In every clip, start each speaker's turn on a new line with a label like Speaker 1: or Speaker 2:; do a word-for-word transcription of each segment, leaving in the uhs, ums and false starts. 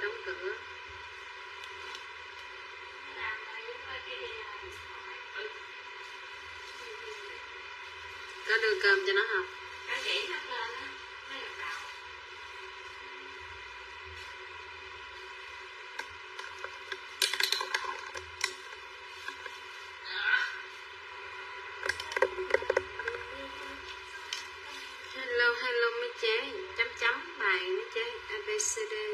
Speaker 1: đóng cửa. Có đưa cơm cho nó không? Hello, hello mấy chế, chấm chấm bài mấy chế, a bê xê đê.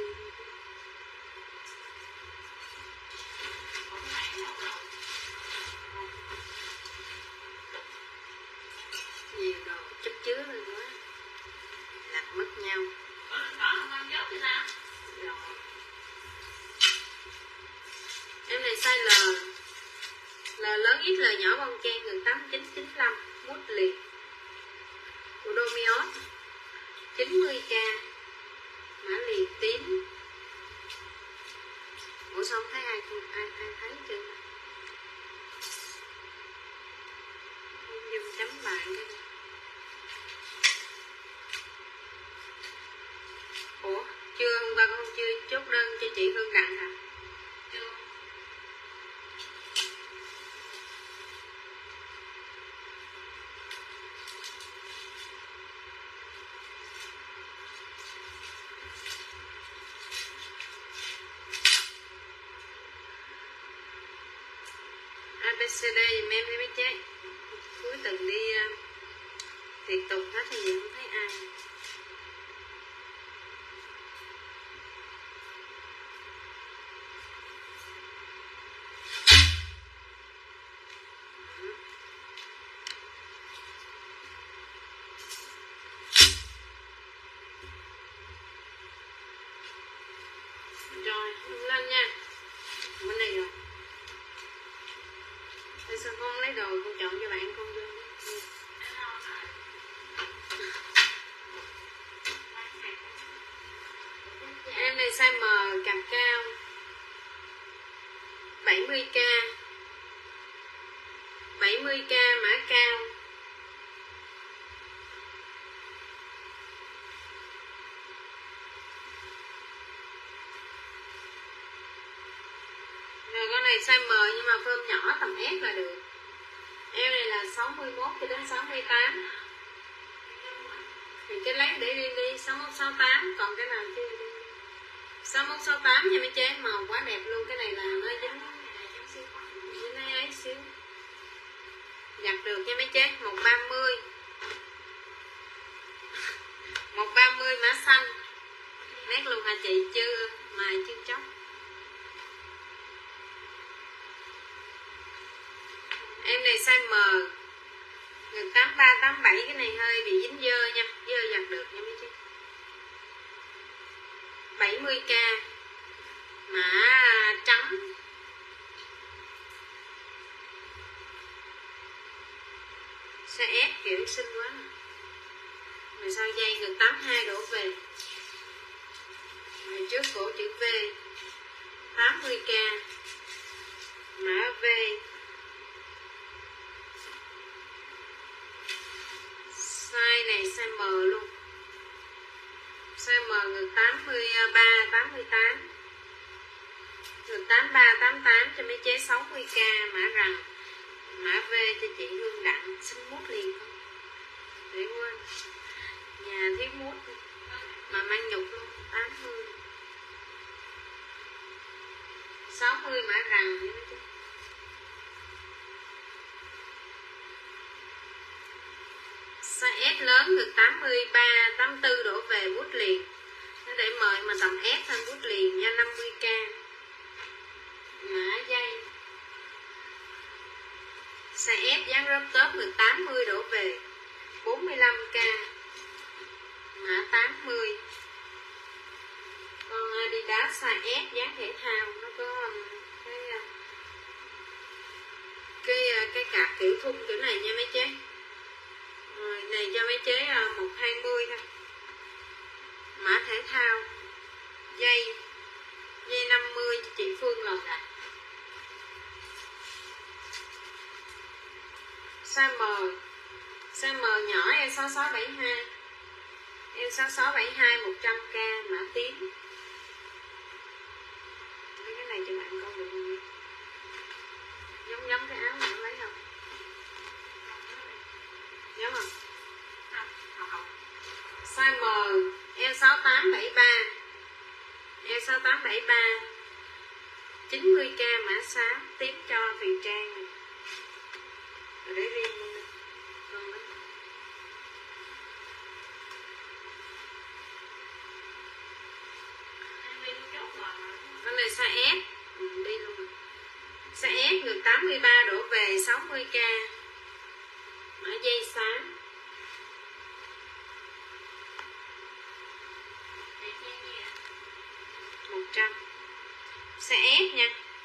Speaker 1: Nhiều đồ chất chứa lên quá, lạc mất nhau. Rồi. Em này size L, L lớn ít L nhỏ bon chen gần tám chín chín lăm, mút liền. Của Domios chín mươi k, mã liền tím. Ủa sao không thấy ai ai, ai thấy chưa? Không dùng chấm bạn cái này. Ủa chưa, hôm qua con chưa chốt đơn cho chị Hương Đặng hả? Chưa. a bê xê đê dùm em đi mấy chế. Cuối tuần đi uh, tiệc tùng hết thì gì không thấy ai. Rồi, lên nha. Bên này rồi. Tại sao con lấy đồ con chọn cho bạn con vô. Em này size M cặp cao bảy mươi k, bảy mươi k mã cao. Rồi con này size M nhưng mà phơm nhỏ tầm S là được. Eo này là sáu mươi mốt cho đến sáu mươi tám. Thì cái lấy để đi đi sáu mốt sáu tám, còn cái nào chưa đi. sáu mốt sáu tám nha mấy chế, màu quá đẹp luôn, cái này là nó dính dính ấy, ấy xíu. Giặt được nha mấy chế, một ba mươi. một ba mươi mã xanh. Nét luôn hả chị? Chưa, mài chưa chóc. Em này size M gần tám ba tám bảy, cái này hơi bị dính dơ nha, dơ giặt được nha mấy chị. bảy mươi k mã trắng. Size S kiểu xinh quá nè. Mà sao dây gần tám mươi hai đổ về. Rồi trước cổ chữ V tám mươi k mã V. Size này size M luôn. Size M ngược tám mươi ba tám mươi tám. Ngược tám mươi ba tám mươi tám cho mấy chế sáu mươi k mã rằng. Mã V cho chị Hương Đặng. Xin mút liền không? Để quên. Nhà thiếu mút mà mang nhục luôn. tám mươi sáu mươi mã rằng với mấy chế. Size S lớn được tám mươi ba tám mươi tư đổ về bút liền. Nó để mời mà tầm S hơn bút liền nha. Năm mươi k mã dây. Size S dáng rớp tớp được tám mươi đổ về bốn mươi lăm k mã tám mươi. Còn Adidas size S dáng thể thao, nó có cái cái cái cạp kiểu thun kiểu này nha mấy chế. Rồi này cho mấy chế một hai mươi thôi. Mã thể thao. Dây Dây năm mươi cho chị Phương lần ạ. Size M. Size M nhỏ em sáu sáu bảy hai. Em sáu sáu bảy hai một trăm k mã tím. bảy ba, chín mươi k mã xám, tiếp cho Thùy Trang này. Rồi để riêng luôn đi. Luôn đó. Con này size S, ừ, đi luôn. Size S ngược tám mươi ba đổ về sáu mươi k. Mã dây xám. một trăm. Size S nha.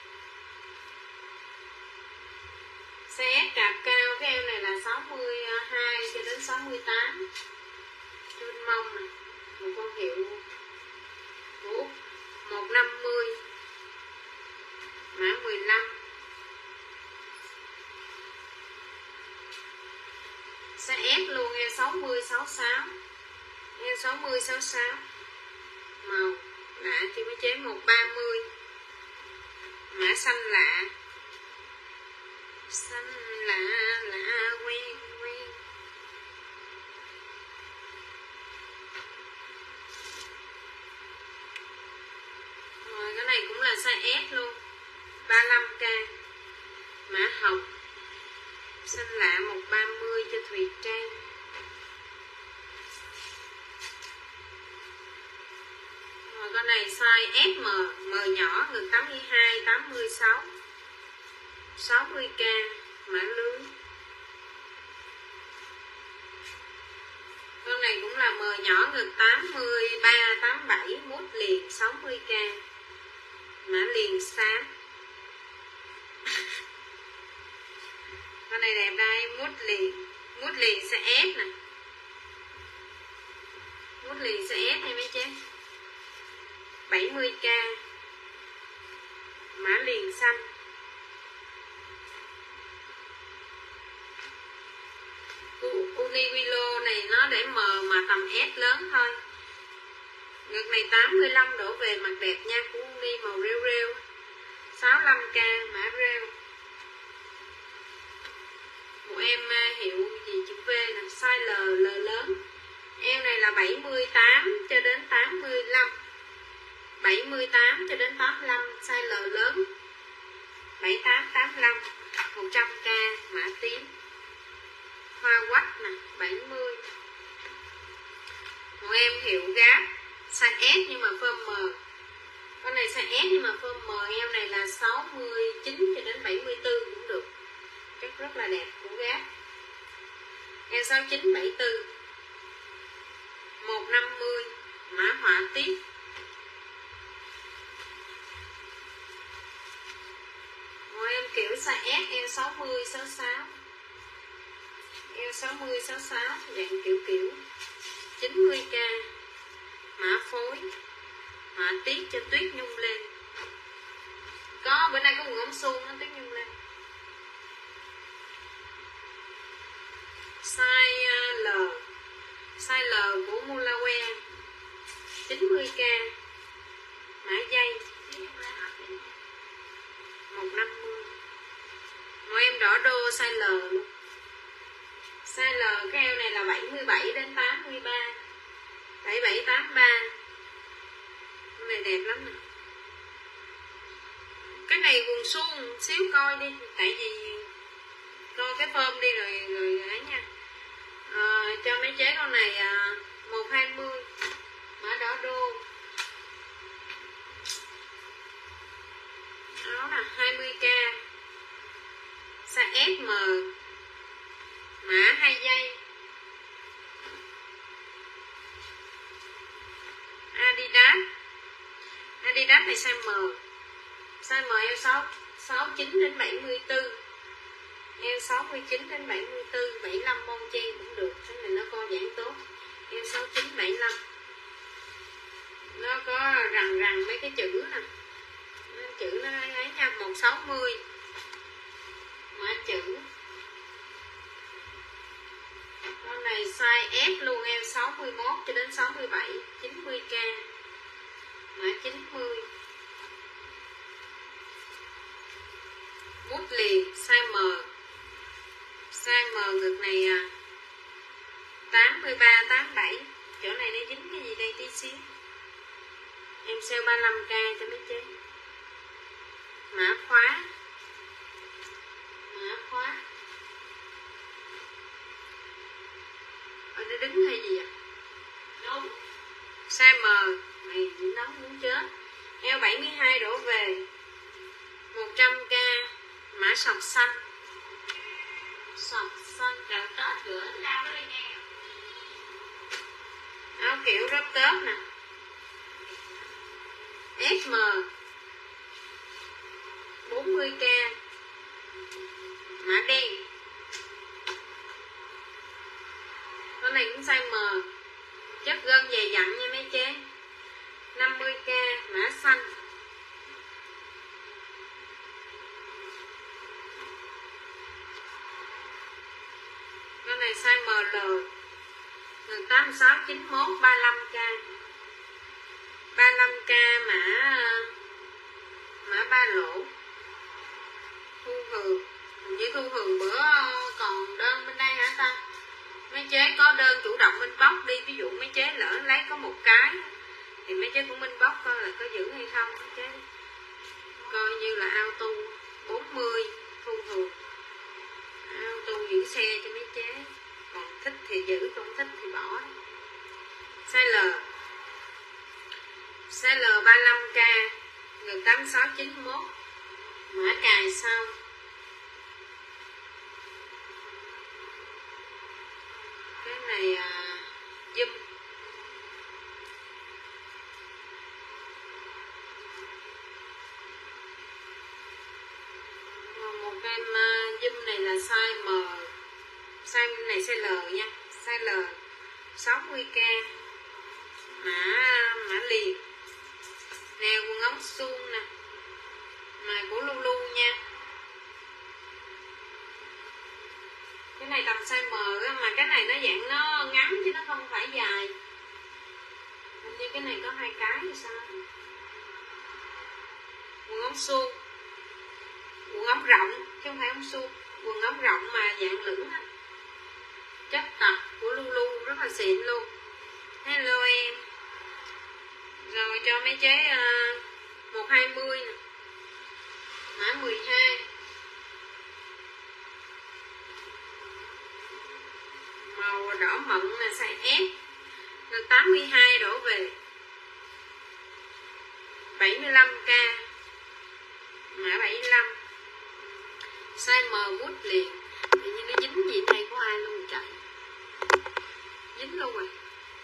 Speaker 1: Size S cạp cao, cái eo này là sáu mươi hai cho đến sáu mươi tám. Chun mông nè, một con hiệu của Úc, một năm mươi. Mã mười lăm. Size S luôn, eo sáu mươi sáu mươi sáu. Eo sáu mươi sáu mươi sáu. Màu lạ chưa mới chế, một ba mươi. Mã xanh lạ. Xanh lạ lạ quen quen. Rồi cái này cũng là size S luôn, ba mươi lăm k. Mã hồng. Xanh lạ một ba mươi cho Thùy Trang. Rồi con này size ét em, M nhỏ, ngực tám mươi hai, tám mươi sáu, sáu mươi k. Mã lưới. Con này cũng là M nhỏ, ngực tám mươi ba, tám mươi bảy, mút liền, sáu mươi k. Mã liền xám. Con này đẹp đây, mút liền. Mút liền sẽ S nè. Mút liền sẽ S hay mấy chế, bảy mươi k. Mã liền xanh. Uniqlo này nó để M mà tầm S lớn thôi. Ngực này tám mươi lăm đổ về, mặt đẹp nha, của Uni, màu rêu rêu, sáu mươi lăm k. Mã rêu. Một em hiệu gì chữ V nè, size L, L lớn. Em này là bảy mươi tám cho đến tám mươi lăm. bảy mươi tám cho đến tám mươi lăm, size L lớn. bảy mươi tám, tám mươi lăm, một trăm k. Mã tím. Hoa quách nè, bảy mươi. Một em hiệu gáp, size S nhưng mà form M. Con này size S nhưng mà form M. Em này là sáu mươi chín cho đến bảy mươi tư cũng được. Chất rất là đẹp của gáp. Em sáu mươi chín, bảy mươi tư, một trăm năm mươi. Mã họa tiết. Một em kiểu size S, eo sáu mươi, sáu mươi sáu. Eo sáu mươi, sáu mươi sáu, dạng kiểu kiểu, chín mươi k. Mã phối. Họa tiết cho tuyết nhung lên. Có, bữa nay có quần ống suông nó tuyết nhung lên. Size L. Size L của Mulawe, chín mươi k. Mã dây, một trăm năm mươi. Một em đỏ đô size L luôn. Size L, cái eo này là bảy mươi bảy đến tám mươi ba, bảy mươi bảy, tám mươi ba. Con này đẹp lắm nè. Cái này quần suông xíu coi đi, tại vì coi cái form đi rồi rồi ấy nha. À, cho mấy chế con này à, một trăm hai mươi. Mã đỏ đô. Áo là hai mươi k. Size ét em. Mã hai dây. Adidas. Adidas này size M. Size M eo sáu mươi chín đến bảy mươi tư. Eo sáu mươi chín đến bảy mươi tư, bảy mươi lăm bon chen cũng được. Cái này nó co giãn tốt. Eo sáu mươi chín, bảy mươi lăm. Nó có rằn rằn mấy cái chữ nè. Chữ nó ấy nha, một trăm sáu mươi. Mã chữ. Con này size S luôn, eo sáu mươi mốt cho đến sáu mươi bảy, chín mươi k. Mã chín mươi. Bút liền size M. Size M ngực này à, tám mươi ba, tám mươi bảy. Chỗ này nó dính cái gì đây tí xíu. Em sale ba mươi lăm k cho mấy chế. Mã khóa. Mã khóa. Ở nó đứng hay gì vậy? Đúng. Size M. Mày nóng muốn chết. Eo bảy mươi hai đổ về. một trăm k. Mã sọc xanh. Sọc xanh.
Speaker 2: Trời Tết gửi ra với đây nghe.
Speaker 1: Áo kiểu rất Tết nè. ét em. bốn mươi k. Mã đen. Con này cũng size M. Chất gân dày dặn nha mấy chế. năm mươi k. Mã xanh. Con này size em lờ. Gần tám sáu chín mốt ba mươi lăm k. ba mươi lăm k mã mã ba lỗ. Thu Hường. Hình như Thu Hường bữa còn đơn bên đây hả ta? Mấy chế có đơn chủ động inbox đi. Ví dụ mấy chế lỡ lấy có một cái thì mấy chế cũng inbox coi là có giữ hay không. Mấy chế coi như là auto bốn mươi Thu Hường. Auto giữ xe cho mấy chế. Còn thích thì giữ, không thích thì bỏ. Size L. Size L ba mươi lăm k. Ngực tám sáu chín mốt. Mã cài sau. Cái này à, zoom. Còn một em uh, zoom này là size M. Size này size L nha. Size L sáu mươi k. Mã mã liền. Nè quần ống suông nè. Mài của Lulu nha. Cái này tầm size M á, mà cái này nó dạng nó ngắn chứ nó không phải dài. Hình như cái này có hai cái thì sao? Quần ống suông. Quần ống rộng chứ không phải ống suông. Quần ống rộng mà dạng lửng á. Chất tập của Lulu rất là xịn luôn. Hello em. Rồi cho mấy chế uh, một hai mươi nè. Mã mười hai. Màu đỏ mận là size S. Từ tám mươi hai đổ về. bảy mươi lăm k. Mã bảy mươi lăm. Size M mút liền. Tự nhiên nó dính gì đây của ai luôn trời. Dính luôn rồi.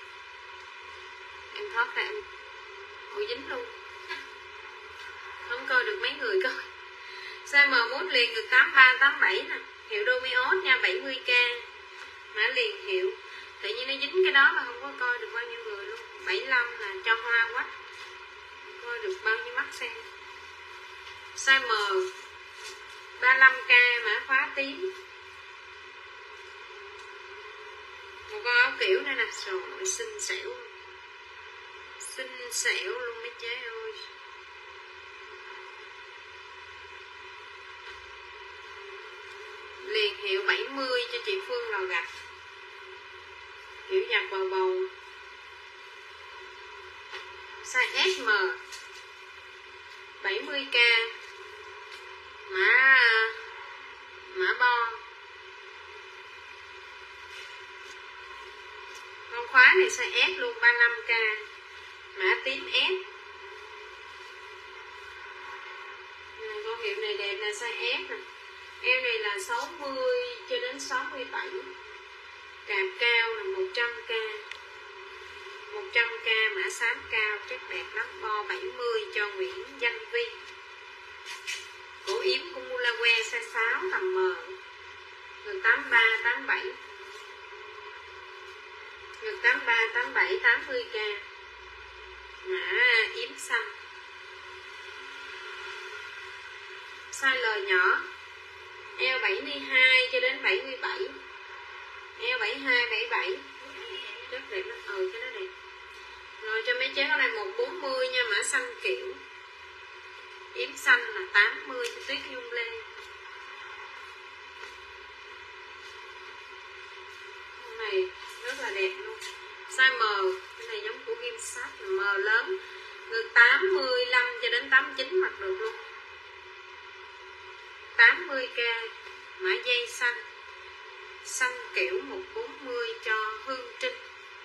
Speaker 1: Em thoát ra em. Ôi dính luôn. Không coi được mấy người coi. Size M mút liền được tám ba tám bảy nè. Hiệu Domios nha, bảy mươi k. Mã liền hiệu. Tự nhiên nó dính cái đó mà không có coi được bao nhiêu người luôn. bảy mươi lăm là cho hoa quách. Coi được bao nhiêu mắt xem. Size M ba mươi lăm k mã khóa tím. Một con áo kiểu nữa nè. Rồi xinh xẻo. Xinh xẻo luôn mấy chế ơi. Liền hiệu bảy mươi cho chị Phương Lò Gạch. Kiểu giặt bầu bầu. Size S M bảy mươi k. Mã Mã bo. Con khóa này size S luôn, ba mươi lăm k. Mã tím S. Này, con hiệu này đẹp là size S nè. Eo này là sáu mươi cho đến sáu mươi bảy. Cạp cao là một trăm k. một trăm k mã xám cao, chất đẹp lắm. Bo bảy mươi cho Nguyễn Danh Vi. Cổ yếm của Mulawe size sáu tầm M. Ngực tám ba tám bảy. Ngực tám ba tám bảy tám mươi k. Mã yếm xanh. Size L nhỏ. Eo bảy mươi hai cho đến bảy mươi bảy. Eo bảy mươi hai, bảy mươi bảy. Rất đẹp lắm. Ừ cái đó đẹp. Rồi cho mấy chế con này một trăm bốn mươi nha. Mã xanh kiểu. Yếm xanh là tám mươi cho Tuyết Nhung Lê. Con này rất là đẹp luôn. Size M. Cái này giống của Kim Sát. M lớn. Ngực tám mươi lăm cho đến tám mươi chín mặc được luôn. tám mươi k, mã dây xanh. Xanh kiểu một trăm bốn mươi cho Hương Trinh.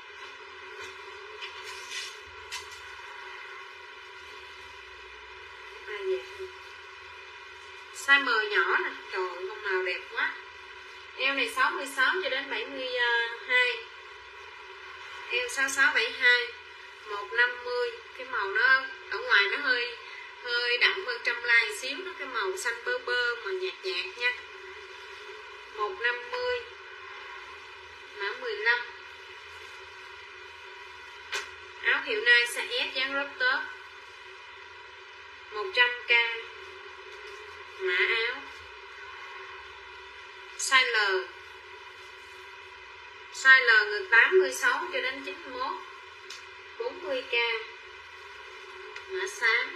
Speaker 1: À, vậy. Size M nhỏ nè, trời ơi, con màu đẹp quá. Eo này sáu mươi sáu cho đến bảy mươi hai. Eo sáu mươi sáu bảy mươi hai, một trăm năm mươi. Cái màu nó ở ngoài nó hơi hơi đậm hơn trong like xíu, nó cái màu xanh bơ bơ mà nhạt nhạt nha. một trăm năm mươi, mã mười lăm. Áo hiệu Nike size S dáng crop top, một trăm k, mã áo size L. Size L ngực tám mươi sáu cho đến chín mươi mốt, bốn mươi k, mã xám.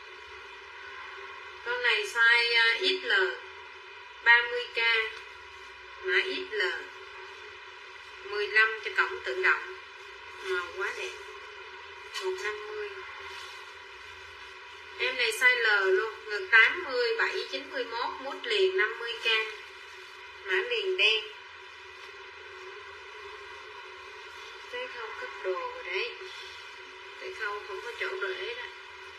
Speaker 1: Con này size ích lờ, ba mươi k, mã ích lờ, mười lăm cho cổng tự động, màu quá đẹp, một trăm năm mươi. Em này size L luôn, ngực tám mươi, bảy, chín mươi mốt, mút liền năm mươi k, mã liền đen. Tới khâu cất đồ rồi đấy, tới khâu không có chỗ để đó.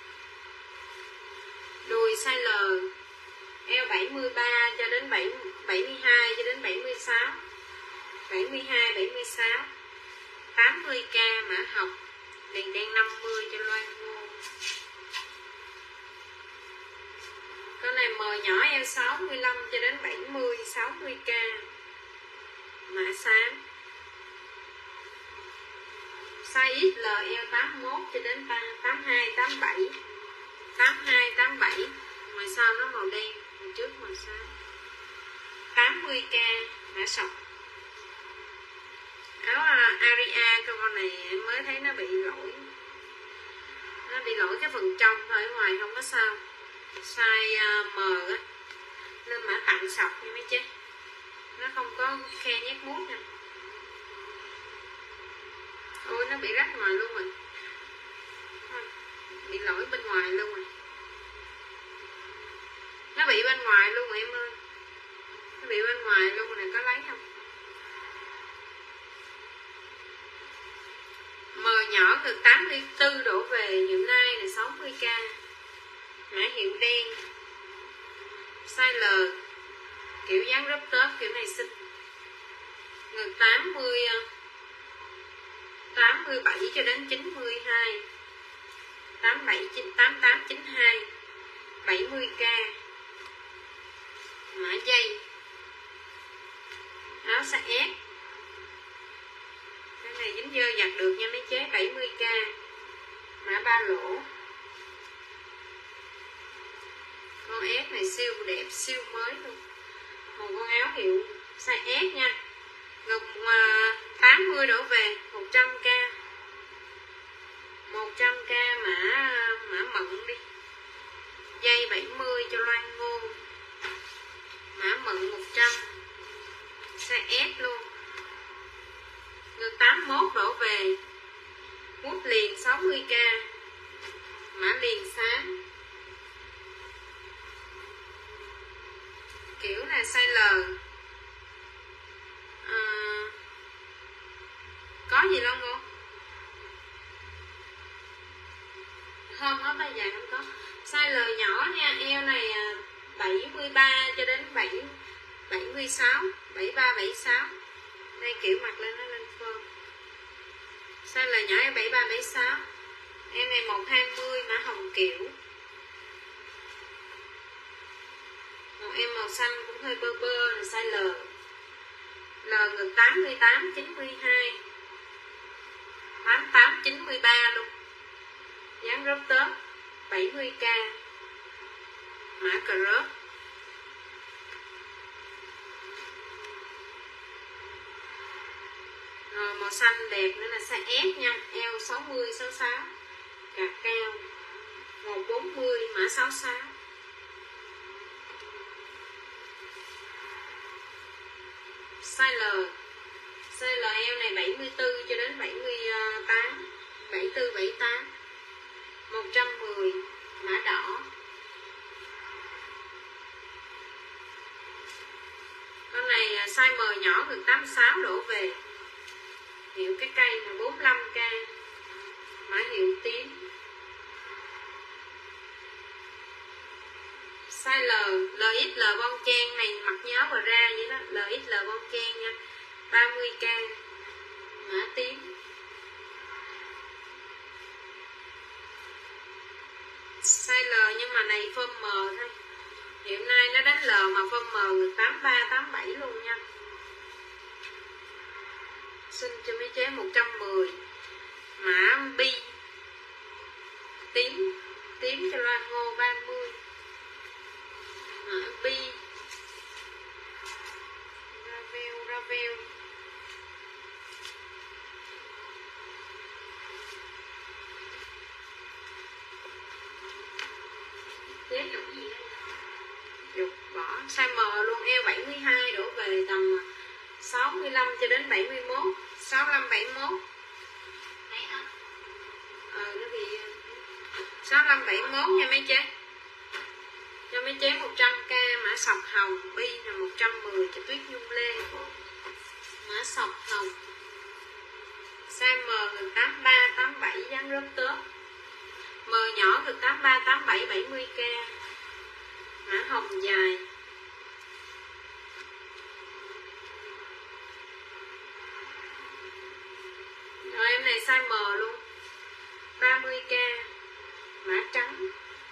Speaker 1: Đùi size L, eo bảy mươi ba cho đến bảy mươi hai cho đến bảy mươi sáu, bảy mươi hai, bảy mươi sáu, tám mươi k, mã học, liền đen năm mươi cho Loan Ngô. Con này M nhỏ eo sáu mươi lăm cho đến bảy mươi, sáu mươi k, mã xám. Size ích lờ eo tám mươi mốt cho đến tám mươi hai, tám mươi bảy, tám mươi hai, tám mươi bảy, ngoài sau nó màu đen, ngoài trước màu xám. tám mươi k, mã sọc. Áo Aria con này em mới thấy nó bị lỗi, nó bị lỗi cái phần trong thôi, ở ngoài không có sao. Size M á, nên mã tặng sọc như mấy chứ, nó không có khe nhét mút nha. Ôi nó bị rách ngoài luôn rồi, bị lỗi bên ngoài luôn rồi, nó bị bên ngoài luôn rồi em ơi, nó bị bên ngoài luôn rồi này, có lấy không? M nhỏ từ tám mươi tư đổ về, hiệu Nike là sáu mươi k, mã hiệu đen, size L, kiểu dáng crop top, kiểu này xinh. Ngực tám mươi, tám mươi bảy cho đến chín mươi hai, tám mươi bảy, tám mươi tám, chín mươi hai, bảy mươi k, mã dây. Áo size S, cái này dính dơ giặt được nha mấy chế, bảy mươi k, mã ba lỗ. Con S này siêu đẹp, siêu mới luôn. Một con áo hiệu size S nha. Ngực tám mươi đổ về, một trăm k, một trăm k, mã mã mận đi. Dây bảy mươi cho Loan Ngô, mã mận một trăm, size S luôn. Ngực tám mươi mốt đổ về, mút liền sáu mươi k, mã liền xám. Kiểu là size L. À, có gì đâu Ngô? Không, áo tay dài không có. Size L nhỏ nha, eo này bảy mươi ba cho đến bảy mươi sáu, bảy mươi ba, bảy mươi sáu. Đây kiểu mặc lên nó lên phơm. Size L nhỏ eo bảy mươi ba, bảy mươi sáu. Em này một trăm hai mươi, mã hồng kiểu. Một em màu xanh cũng hơi bơ bơ là size L. L ngực tám mươi tám, chín mươi hai, tám mươi tám, chín mươi ba luôn. Dáng crop top, bảy mươi k, mã crop. Rồi màu xanh đẹp nữa là size S nha, eo sáu mươi, sáu mươi sáu, cạp cao, một trăm bốn mươi, mã sáu mươi sáu. Size L, size L eo này bảy mươi tư cho đến bảy mươi tám, bảy mươi tư, bảy mươi tám. một trăm mười mã đỏ. Con này size M nhỏ ngực tám mươi sáu đổ về. Hiệu cái cây là bốn mươi lăm k. Mã hiệu tím. Size L, L X L bon chen này mặc nhớ và ra vậy đó, L X L bon chen nha, ba mươi k. Mã tím. Size L nhưng mà này form M thôi. Hiện nay nó đánh L mà form M ngực tám ba tám bảy luôn nha. Xin cho mấy chế một trăm mười. Mã bi. Tím, tím cho loa ngô ba mươi. Mã bi. Ravel, Ravel.
Speaker 2: Thế dục gì đây?
Speaker 1: Dục bỏ size M luôn, eo bảy mươi hai đổ về tầm sáu mươi lăm cho đến bảy mươi mốt, sáu mươi lăm bảy mươi mốt.
Speaker 2: Thấy không?
Speaker 1: Ờ nó bị sáu mươi lăm bảy mươi mốt nha mấy chế. Cho mấy chế một trăm k. Mã sọc hồng. Bi là một trăm mười cho Tuyết Nhung Lê. Mã sọc hồng. Size M gần tám mươi ba tám mươi bảy dáng rất tốt. M nhỏ gần tám mươi ba tám mươi bảy bảy mươi k. Mã hồng dài. Rồi em này size M luôn, ba mươi k. Mã trắng.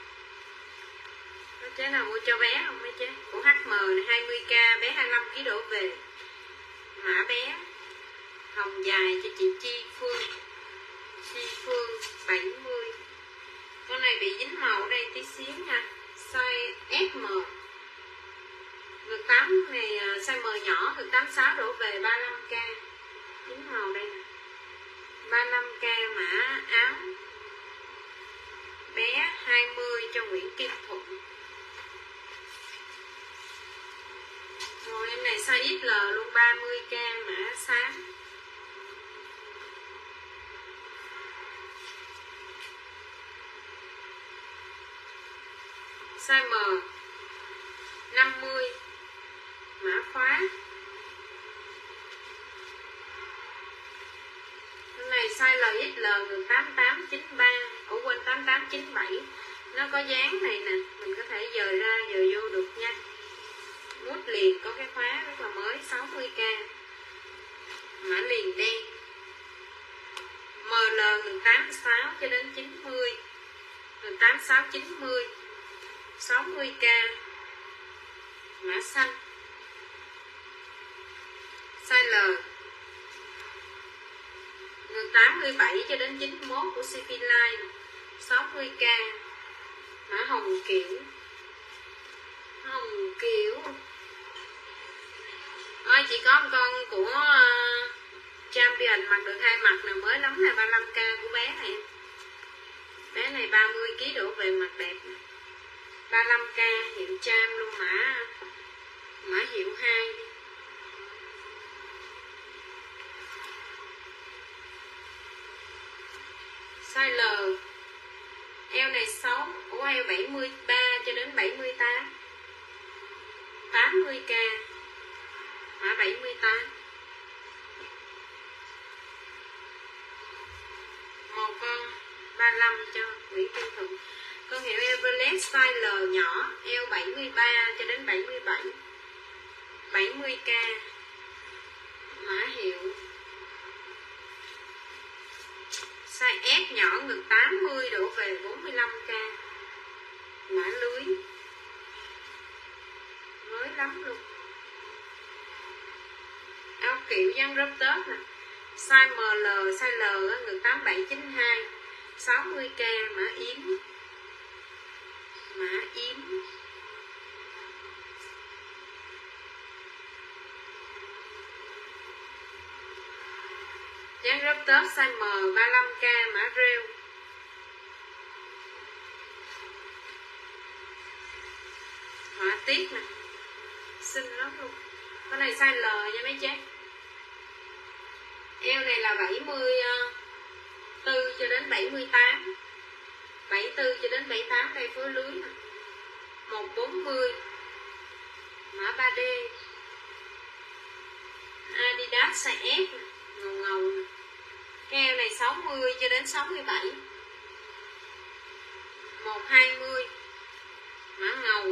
Speaker 1: Có chế nào mua cho bé không mấy chế? Của hát em này hai mươi k, bé hai mươi lăm ki lô gam đổ về. Mã bé. Hồng dài cho chị Chi Phương. Chi Phương bảy mươi. Con này bị dính màu ở đây tí xíu nha. Size ét em. Ngực tám này size M nhỏ, ngực tám mươi sáu đổ về ba mươi lăm k. Dính màu đây nè. ba mươi lăm k mã áo. Bé hai mươi cho Nguyễn Kim Thuận. Rồi em này size ích lờ luôn, ba mươi k mã xám. Size M năm mươi mã khóa. Cái này size lờ ích lờ ngược tám tám chín ba, ủa quên tám tám chín bảy. Nó có dáng này nè, mình có thể dời ra dời vô được nha. Mút liền có cái khóa rất là mới, sáu mươi k. Mã liền đen. em lờ ngược tám mươi sáu cho đến chín mươi. Ngược tám mươi sáu chín mươi. sáu mươi k. Mã xanh. Size L. Ngược tám mươi bảy cho đến chín mươi mốt của xê pê Line, sáu mươi k. Mã hồng kiểu. Hồng kiểu. Ôi chỉ có một con của uh, Champion mặc được hai mặt nào mới lắm là ba mươi lăm k của bé này. Bé này ba mươi ki lô gam đổ về mặt đẹp nè. ba mươi lăm k hiệu Cham luôn, mã mã hiệu hai đi. Size L. Eo này sáu, ủa eo bảy mươi ba cho đến bảy mươi tám. tám mươi k. Mã bảy mươi tám. Một con ba mươi lăm cho Nguyễn Kim Thuận. Con hiệu Everest size L nhỏ, eo bảy mươi ba cho đến bảy mươi bảy. bảy mươi k. Mã hiệu size S nhỏ ngực tám mươi đổ về bốn mươi lăm k. Mã lưới. Mới lắm luôn. Áo kiểu dáng rớp tớp nè. Size em lờ, size L ngực tám bảy chín hai, sáu mươi k. Mã yếm. Mã yếm. Dáng rớp tớp size M, ba mươi lăm k. Mã rêu. Họa tiết nè, xinh lắm luôn. Cái này size L nha mấy chế. Eo này là bảy mươi tư cho đến bảy mươi tám. bảy mươi tư cho đến bảy mươi tám đây phối lưới nè. một bốn mươi mã ba D. Adidas size S nè, ngầu ngầu nè. Keo này sáu mươi cho đến sáu mươi bảy. một hai mươi mã ngầu.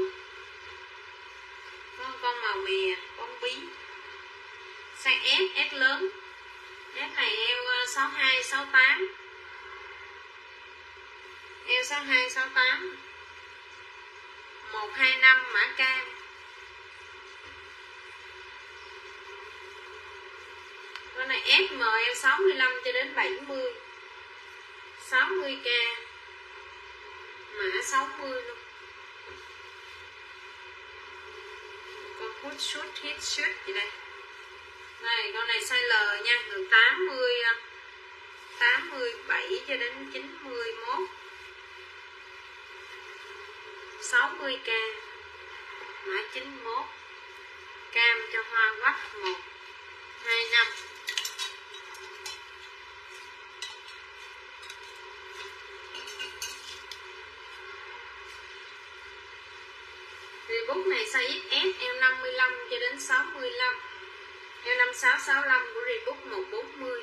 Speaker 1: Có con màu mè, con bí. Size S, S lớn. S này eo sáu hai, sáu tám. Eo sáu hai, sáu tám. một hai năm mã cam. Con này ét em eo sáu mươi lăm cho đến bảy mươi. sáu mươi k. Mã sáu mươi luôn. Con hút shoot hit shoot gì đây. Này con này size L nha, từ tám mươi tám mươi bảy cho đến chín mươi mốt. sáu mươi k. Mã chín mươi mốt. Cam cho hoa quách một hai năm. Reebok này size ích ét, eo năm mươi lăm cho đến sáu mươi lăm. Eo năm sáu sáu lăm của Reebok một bốn mươi.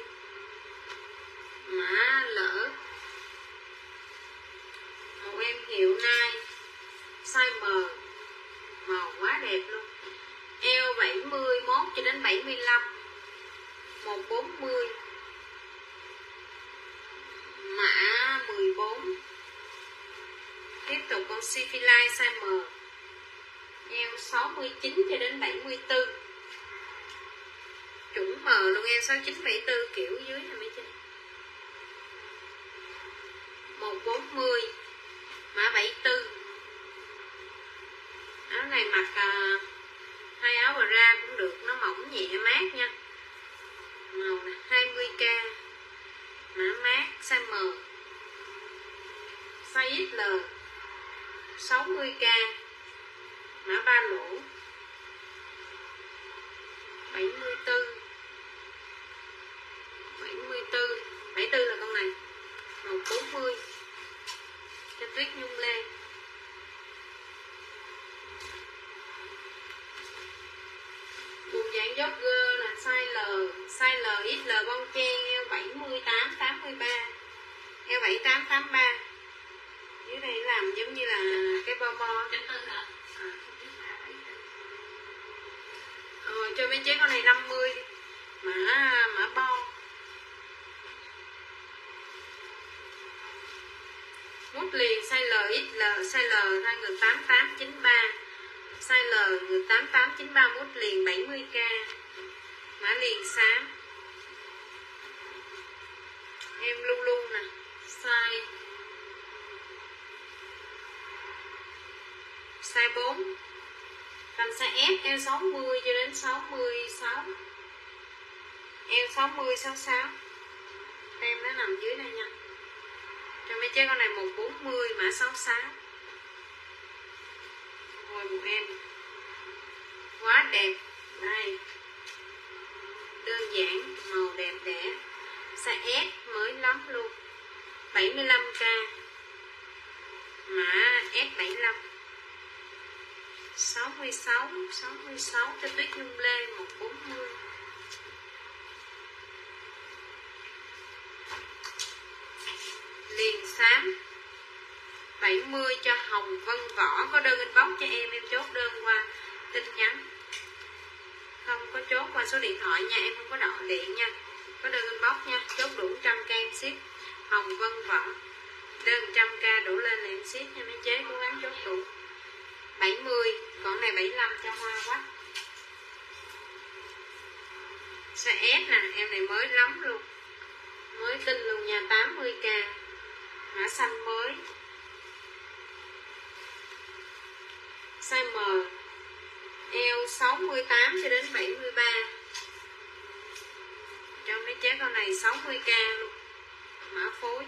Speaker 1: Mã lỡ. Một em hiệu Nike size M. Màu quá đẹp luôn. Eo bảy mươi mốt cho đến bảy mươi lăm. một bốn mươi. Mã mười bốn. Tiếp tục con Sifilai size M. Eo sáu mươi chín cho đến bảy mươi tư. Chuẩn M luôn, eo sáu mươi chín bảy mươi tư kiểu dưới này mấy chị. một bốn mươi. Mã bảy mươi tư. Áo này mặc à, hai áo bra cũng được, nó mỏng nhẹ mát nha. Màu này hai mươi k. Mã mát size M. Size ích lờ sáu mươi k. Mã ba lỗ bảy mươi tư. bảy mươi tư. bảy mươi tư là con này. một bốn mươi. Cho Tuyết Nhung Lê. Quần dạng jogger là size L. Size L, ích lờ bông chen, eo bảy mươi tám, tám mươi ba. Eo bảy mươi tám, tám mươi ba. Dưới đây làm giống như là cái bo bo. Ờ, cho bên chế con này năm mươi. Mã mã bo. Mút liền size L, ích lờ, size L thay ngược tám tám chín ba. Size L ngược tám tám chín ba, mút liền bảy mươi k. Mã liền xám. Em luôn luôn nè. Size Size bốn. Thành size S, eo sáu mươi cho đến sáu mươi sáu. Eo sáu mươi, sáu mươi sáu. Tem nó nằm dưới đây nha. Cho mấy chế con này một bốn mươi, mã sáu mươi sáu. Rồi một em. Quá đẹp. Đây. Đơn giản, màu đẹp đẽ. Size S mới lắm luôn. bảy mươi lăm k. Mã S bảy mươi lăm. sáu mươi sáu, sáu mươi sáu cho Tuyết Nhung Lê một bốn mươi. Liền xám bảy mươi cho Hồng Vân Võ. Có đơn inbox cho em, em chốt đơn qua tin nhắn. Không có chốt qua số điện thoại nha, em không có đợi điện nha. Có đơn inbox nha, chốt đủ một trăm k em ship. Hồng Vân Võ. Đơn một trăm k đủ lên là em ship nha mấy chế, cố gắng chốt đủ. bảy mươi, còn này bảy mươi lăm cho hoa quá. Size S nè, em này mới lắm luôn. Mới tinh luôn nha, tám mươi k. Mã xanh mới. Size M. Eo sáu mươi tám cho đến bảy mươi ba. Cho mấy chế con này sáu mươi k luôn. Mã phối.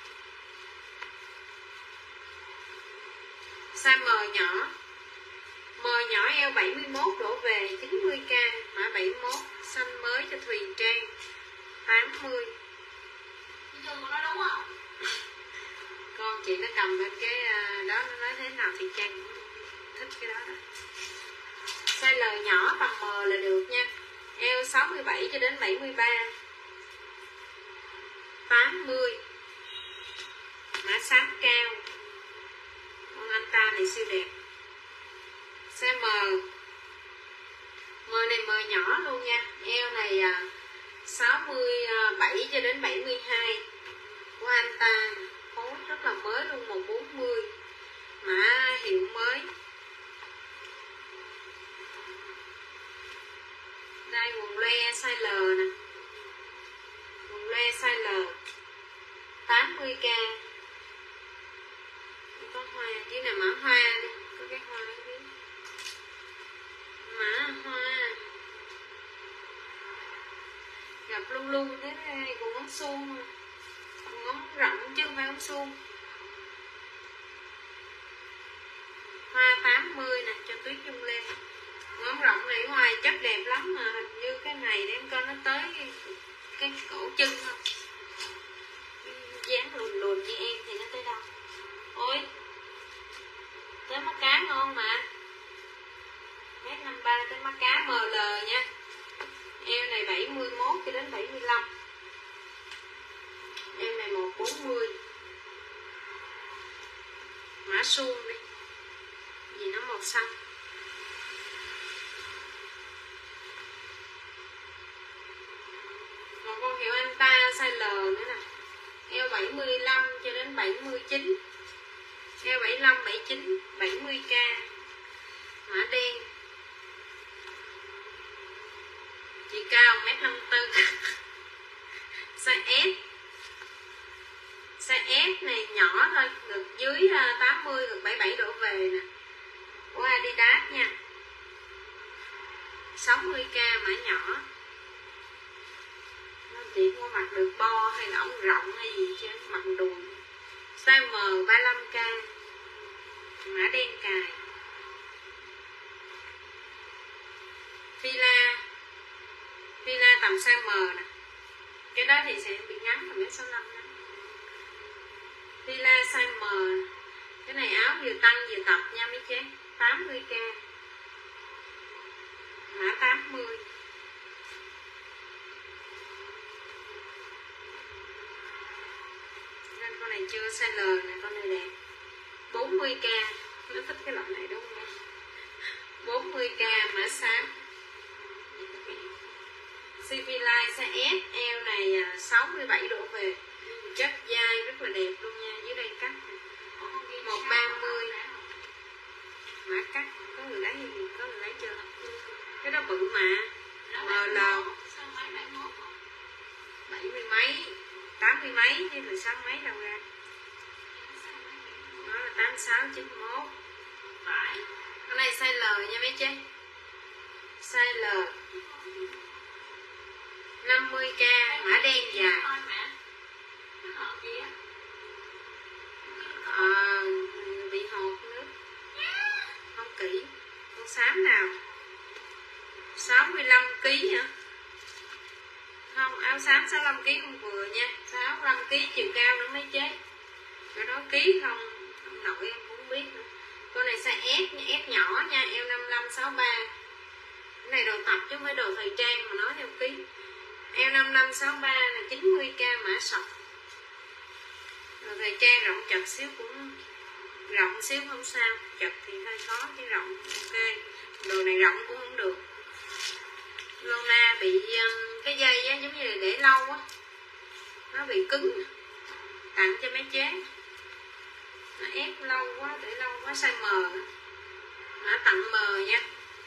Speaker 1: Size M nhỏ. M nhỏ eo bảy mươi mốt đổ về chín mươi k. Mã bảy mươi mốt. Xanh mới cho Thùy Trang tám mươi.
Speaker 2: Dùng của nó đúng không?
Speaker 1: Con chị nó cầm bên cái đó, nó nói thế nào thì Trang cũng thích cái đó rồi. Size L nhỏ tầm M là được nha. Eo sáu mươi bảy cho đến bảy mươi ba, tám mươi, mã xám cao. Con anh ta này siêu đẹp. Size M, M này M nhỏ luôn nha. Eo này sáu mươi bảy cho đến bảy mươi hai của anh ta, phối rất là mới luôn, một bốn mươi, mã hiệu mới. Đây quần loe size L nè, quần loe size L tám mươi k. Có hoa dưới này, mã hoa đi, có cái hoa dưới, mã hoa gặp luôn luôn thế này, quần ống suông, quần ống rộng chứ không phải ống suông. Hoa tám mươi nè, cho Tuyết Dung lên. Ngón rộng này ngoài chất đẹp lắm mà hình như cái này để em coi nó tới cái, cái cổ chân không, dáng lùn lùn như em thì nó tới đâu. Ôi tới mắt cá ngon mà, mét năm mươi ba tới mắt cá M L nha. Eo này bảy mươi mốt cho đến bảy mươi lăm, em này một bốn mươi, mã suông đi vì nó màu xanh. Một con hiệu anh ta size L nữa nè, eo bảy mươi lăm cho đến bảy mươi chín, eo bảy mươi lăm, bảy mươi chín, bảy mươi k, mã đen. Chị cao một mét năm mươi tư. Size S, size S này nhỏ thôi, ngực dưới tám mươi, ngực bảy mươi bảy đổ về nè, của Adidas nha, sáu mươi k, mã nhỏ. Chị không mặc được bo hay là ống rộng hay gì chứ, mặc đùi. Size M ba mươi lăm k, mã đen cài. Fila, Fila tầm size M nè, cái đó thì sẽ bị ngắn tầm mét sáu mươi lăm đó. Fila size M, cái này áo vừa tăng vừa tập nha mấy chế, tám mươi k, mã tám mươi. Nên con này chưa size L nè, con này đẹp, bốn mươi k, nó thích cái loại này đúng không em? bốn mươi k, mã xám. Civilize size S, eo này sáu mươi bảy độ về, chất dai rất là đẹp luôn nha, dưới đây cắt một ba mươi, mã cắt. Có người lấy gì, có người lấy chưa? Cái đó bự mà, M L bảy mươi mấy, tám mươi mấy chứ mười sáu mấy đâu ra. Nó là tám mươi sáu, chín mươi mốt. Cái này size L nha mấy chế, size L năm mươi k, mã đen dài. À, bị hột nước không kỹ. Con xám nào sáu mươi lăm ký hả? Không, áo xám sáu mươi lăm ký không vừa nha, sáu mươi lăm ký chiều cao nữa mấy chế. Cái đó ký không, ông nội em cũng không biết nữa. Con này size S, S nhỏ nha, eo năm mươi lăm, sáu mươi ba. Cái này đồ tập chứ không phải đồ thời trang mà nói theo ký. Eo năm mươi lăm, sáu mươi ba là chín mươi k, mã sọc. Đồ thời trang rộng chật xíu cũng rộng xíu không sao, chật thì hơi khó chứ rộng ok. Đồ này rộng cũng không được. Lona bị um, cái dây á, giống như là để lâu á, nó bị cứng, tặng cho mấy chế. Nó ép lâu quá, để lâu quá, size M. Nó tặng M nha,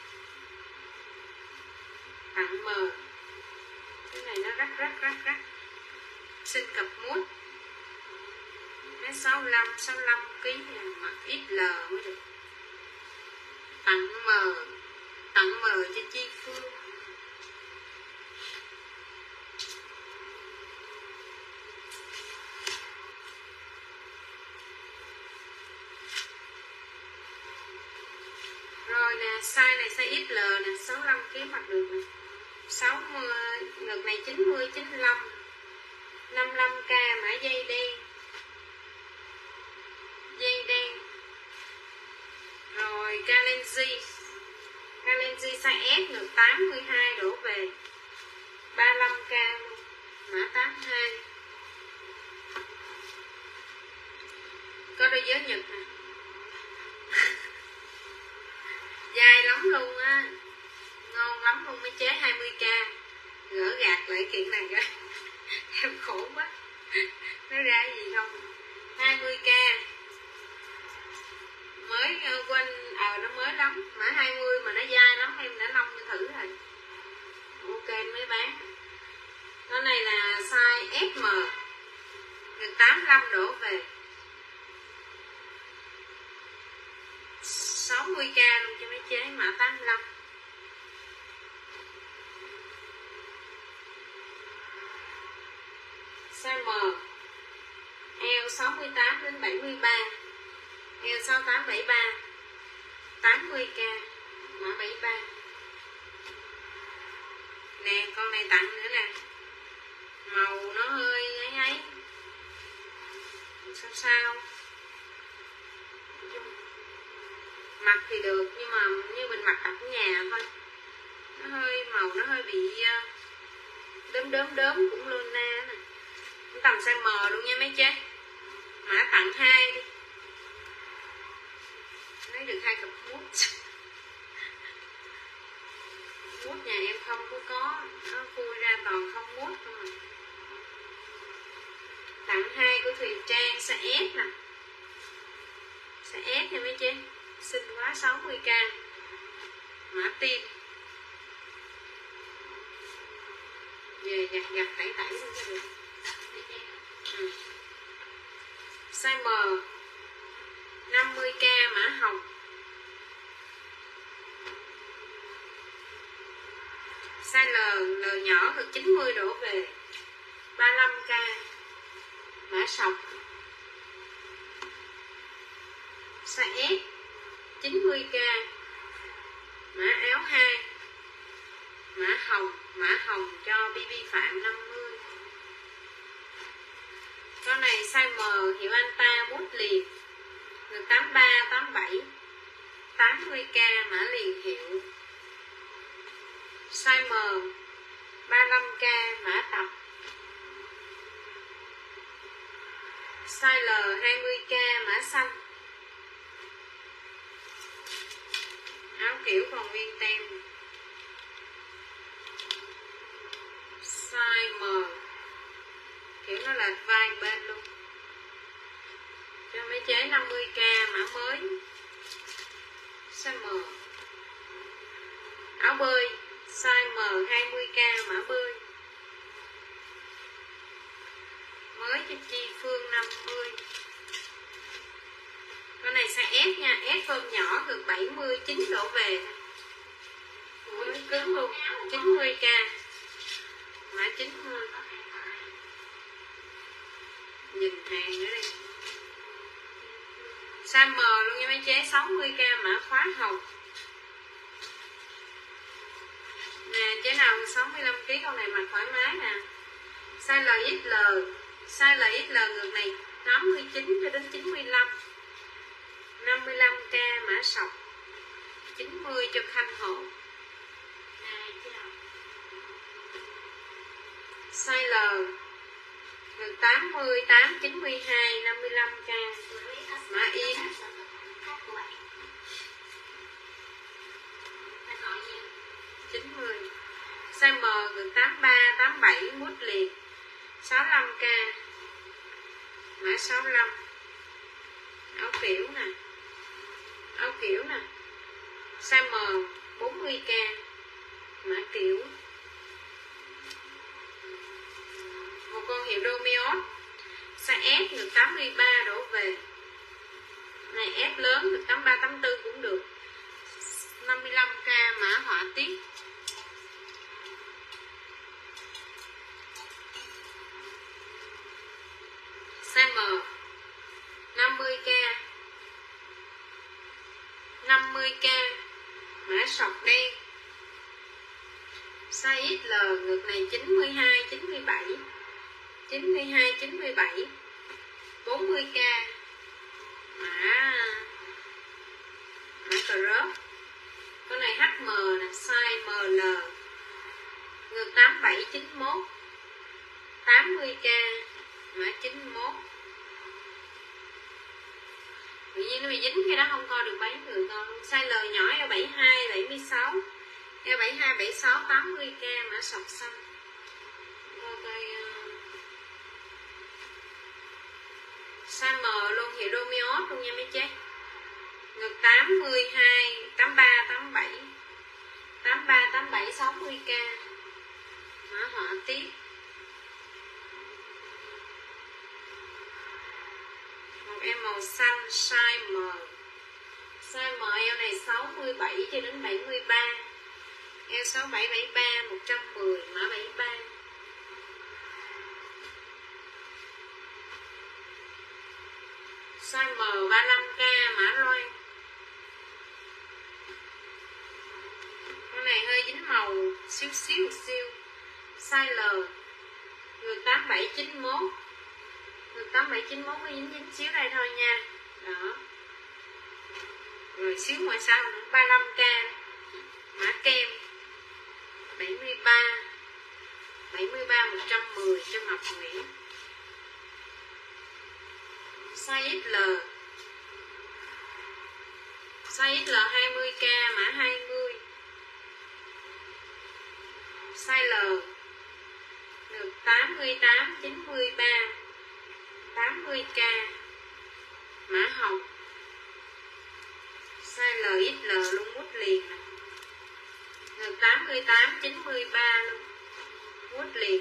Speaker 1: tặng M. Cái này nó rắc rắc rắc rắc, xin cặp mút, mét sáu mươi lăm, sáu mươi lăm ký, mặc ích lờ mới được. Tặng M, tặng M cho Chi Phương. Rồi nè, size này size ích lờ nè, sáu mươi lăm ký mặc được nè. sáu mươi, ngực này chín mươi, chín mươi lăm, năm mươi lăm k, mã dây đen. Kalenji. Kalenji size S ngược tám mươi hai đổ về ba mươi lăm k luôn. Mã tám mươi hai. Có đôi giới Nhật nè. Dài lắm luôn á. Ngon lắm luôn, mới chế hai mươi k. Gỡ gạt lại kiện này coi. Em khổ quá. Nó ra gì không? hai mươi k. Mới quên, ờ nó mới lắm. Mã hai mươi mà nó dai lắm, em đã long thử rồi. Ok mới bán. Con này là size ét em, được tám mươi lăm đổ về sáu mươi k luôn cho mấy chế. Mã tám mươi lăm. Size M, eo sáu mươi tám đến bảy mươi ba, eo sáu mươi tám bảy mươi ba, tám mươi k. Mã bảy mươi ba. Nè con này tặng nữa nè. Màu nó hơi ấy ấy, sao sao mặc thì được, nhưng mà như mình mặc ở nhà thôi, nó hơi màu nó hơi bị đốm đốm đốm. Cũng Luna nè, tầm size M luôn nha mấy chế. Mã tặng hai đi, lấy được hai cặp mút. Mút nhà em không có có, nó khui ra toàn không mút không à. Tặng hai của Thùy Trang size S nè, size S nha mấy chế. Xinh quá, sáu mươi k. Mã tim. Về giặt giặt tẩy tẩy luôn cho được. Ừ. Size M, năm mươi k. Mã hồng. Size L, L nhỏ được chín mươi đổ về ba mươi lăm k. Mã sọc. Size S, chín mươi k. Mã áo hai. Mã hồng, mã hồng cho bê bê Phạm năm mươi. Con này size M, hiệu Anta mút liền, được tám mươi ba, tám mươi bảy, tám mươi k. Mã liền hiệu. Size M, ba mươi lăm k. Mã tập. Size L, hai mươi k. Mã xanh. Áo kiểu còn nguyên tem. Size M, kiểu nó lệch vai bên luôn, cho mấy chế năm mươi k. Mã mới. Size M. Áo bơi size M, hai mươi k. Mã bơi mới cho Chi Phương năm mươi. Con này size S nha, S phơm nhỏ được bảy mươi, chín đổ về. Mới cứng luôn, chín mươi k. Mã chín mươi. Nhìn hàng nữa đi. Size M luôn nha mấy chế, sáu mươi k. Mã khóa hồng. Nè chế nào sáu mươi lăm ký, con này mặc thoải mái nè. Size L ích lờ, size L ích lờ ngược này tám mươi chín cho đến chín mươi lăm. năm mươi lăm k. Mã sọc. chín mươi cho Khanh Hộ. Size L được tám mươi, tám, chín mươi hai, năm mươi lăm k. Mã Yến. chín mươi. Size M được tám mươi ba, tám mươi bảy, mút liền, sáu mươi lăm k. Mã sáu mươi lăm. Áo kiểu nè, áo kiểu nè. Size M, bốn mươi k. Mã kiểu. Một con hiệu Domios size S được tám mươi ba đổ về. Này S lớn được tám mươi ba, tám mươi tư cũng được. năm mươi lăm k. Mã họa tiết. Size M, năm mươi k. năm mươi k. Mã sọc đen. Size ích lờ ngược này chín mươi hai, chín mươi bảy, chín mươi hai, chín mươi bảy, bốn mươi k. Mã Mã cỡ crop. Con này hát em nè, size em lờ. Ngược tám bảy chín mốt. tám mươi k, mã chín mốt. Tự nhiên nó bị dính cái đó không coi được bán người con luôn. Size L nhỏ eo bảy hai bảy mươi sáu. Eo bảy hai bảy sáu tám mươi k, mã sọc xanh. Coi coi uh... size M luôn, hiệu Romeos luôn nha mấy chế. Ngực tám mươi hai, tám ba, tám bảy. tám ba, tám bảy, sáu mươi k. Mã họa tiết. Một em màu xanh size M. Size M eo này sáu mươi bảy cho đến bảy mươi ba. Eo sáu bảy bảy ba, một trăm mười, mã bảy mươi ba. Size M ba mươi lăm k, mã Loan. Con này hơi dính màu xíu xíu xíu. Size L. Ngược tám bảy chín mốt. Ngược tám bảy chín mốt mới dính dính xíu đây thôi nha. Đó. Rồi xíu ngoài sau nữa, ba mươi lăm k. Mã kem. bảy mươi ba. bảy mươi ba, một trăm mười cho Ngọc Nguyễn. Size ích lờ. Size ích lờ hai mươi k, mã hai mươi. Size L. Được tám mươi tám, chín mươi ba. tám mươi k. Mã hồng. Size L ích lờ luôn, mút liền nè. Được tám mươi tám, chín mươi ba luôn. Mút liền.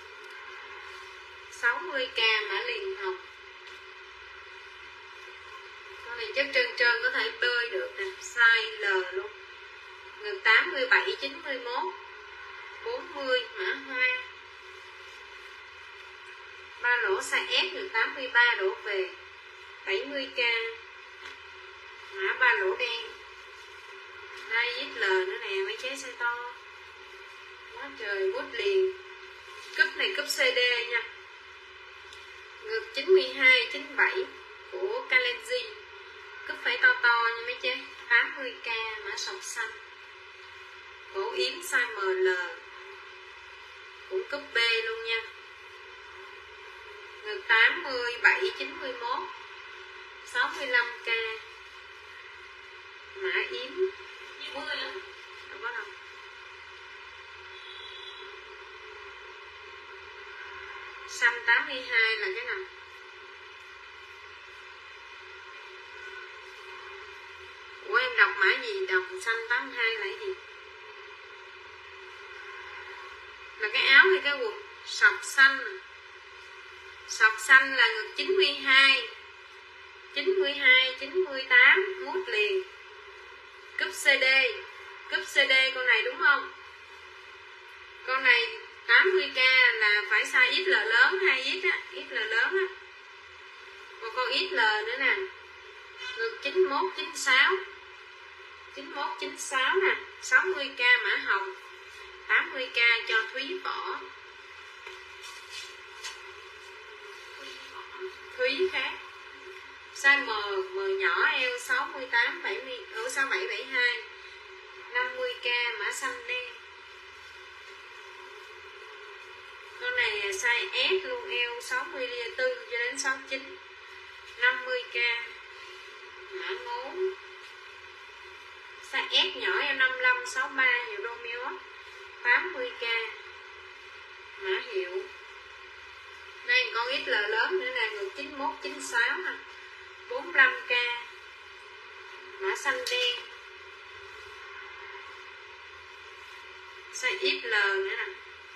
Speaker 1: sáu mươi k, mã liền hồng. Con này chất trơn trơn có thể bơi được nè. Size L luôn. Ngực tám mươi bảy, chín mươi mốt. bốn mươi, mã hoa. Ba lỗ size S được tám mươi ba đổ về. bảy mươi k. Mã ba lỗ đen. Đây ích lờ nữa nè, mấy chế size to. Quá trời, bút liền. Cúp này cúp xê đê nha. Ngực chín mươi hai, chín mươi bảy của Kalenji. Cúp phải to to nha mấy chế. tám mươi k, mã sọc xanh. Cổ yếm size em lờ. Cũng cúp B luôn nha. Ngực tám mươi bảy, chín mươi mốt. sáu mươi lăm k. Mã yếm.
Speaker 2: Như mười lắm.
Speaker 1: Đâu có đâu. Xanh tám mươi hai là cái nào? Ủa em đọc mã gì? Đọc xanh tám mươi hai là cái gì? Là cái áo hay cái quần? Sọc xanh. Sọc xanh là ngực chín mươi hai. chín mươi hai, chín mươi tám. Mút liền. Cúp xê đê. Cúp xê đê con này đúng không? Con này tám mươi k là phải size ích lờ lớn, hai ích á, ích lờ lớn á. Một con ích lờ nữa nè. Ngực chín mốt, chín sáu. chín mốt, chín sáu nè. sáu mươi k mã hồng. tám mươi k cho Thúy Võ. Thúy khác. Size M, M nhỏ eo sáu mươi tám, bảy mươi, ở sáu bảy bảy hai. năm mươi k mã xanh đen. Con này size S luôn, eo sáu mươi tư cho đến sáu mươi chín. năm mươi k mã ngố. Size S nhỏ eo năm mươi lăm, sáu mươi ba hiệu Romeo. tám mươi k mã hiệu. Đây con ích lờ lớn nữa nè, ngược chín mốt, chín sáu nè. bốn mươi lăm k mã xanh đen. Size ích lờ nữa nè.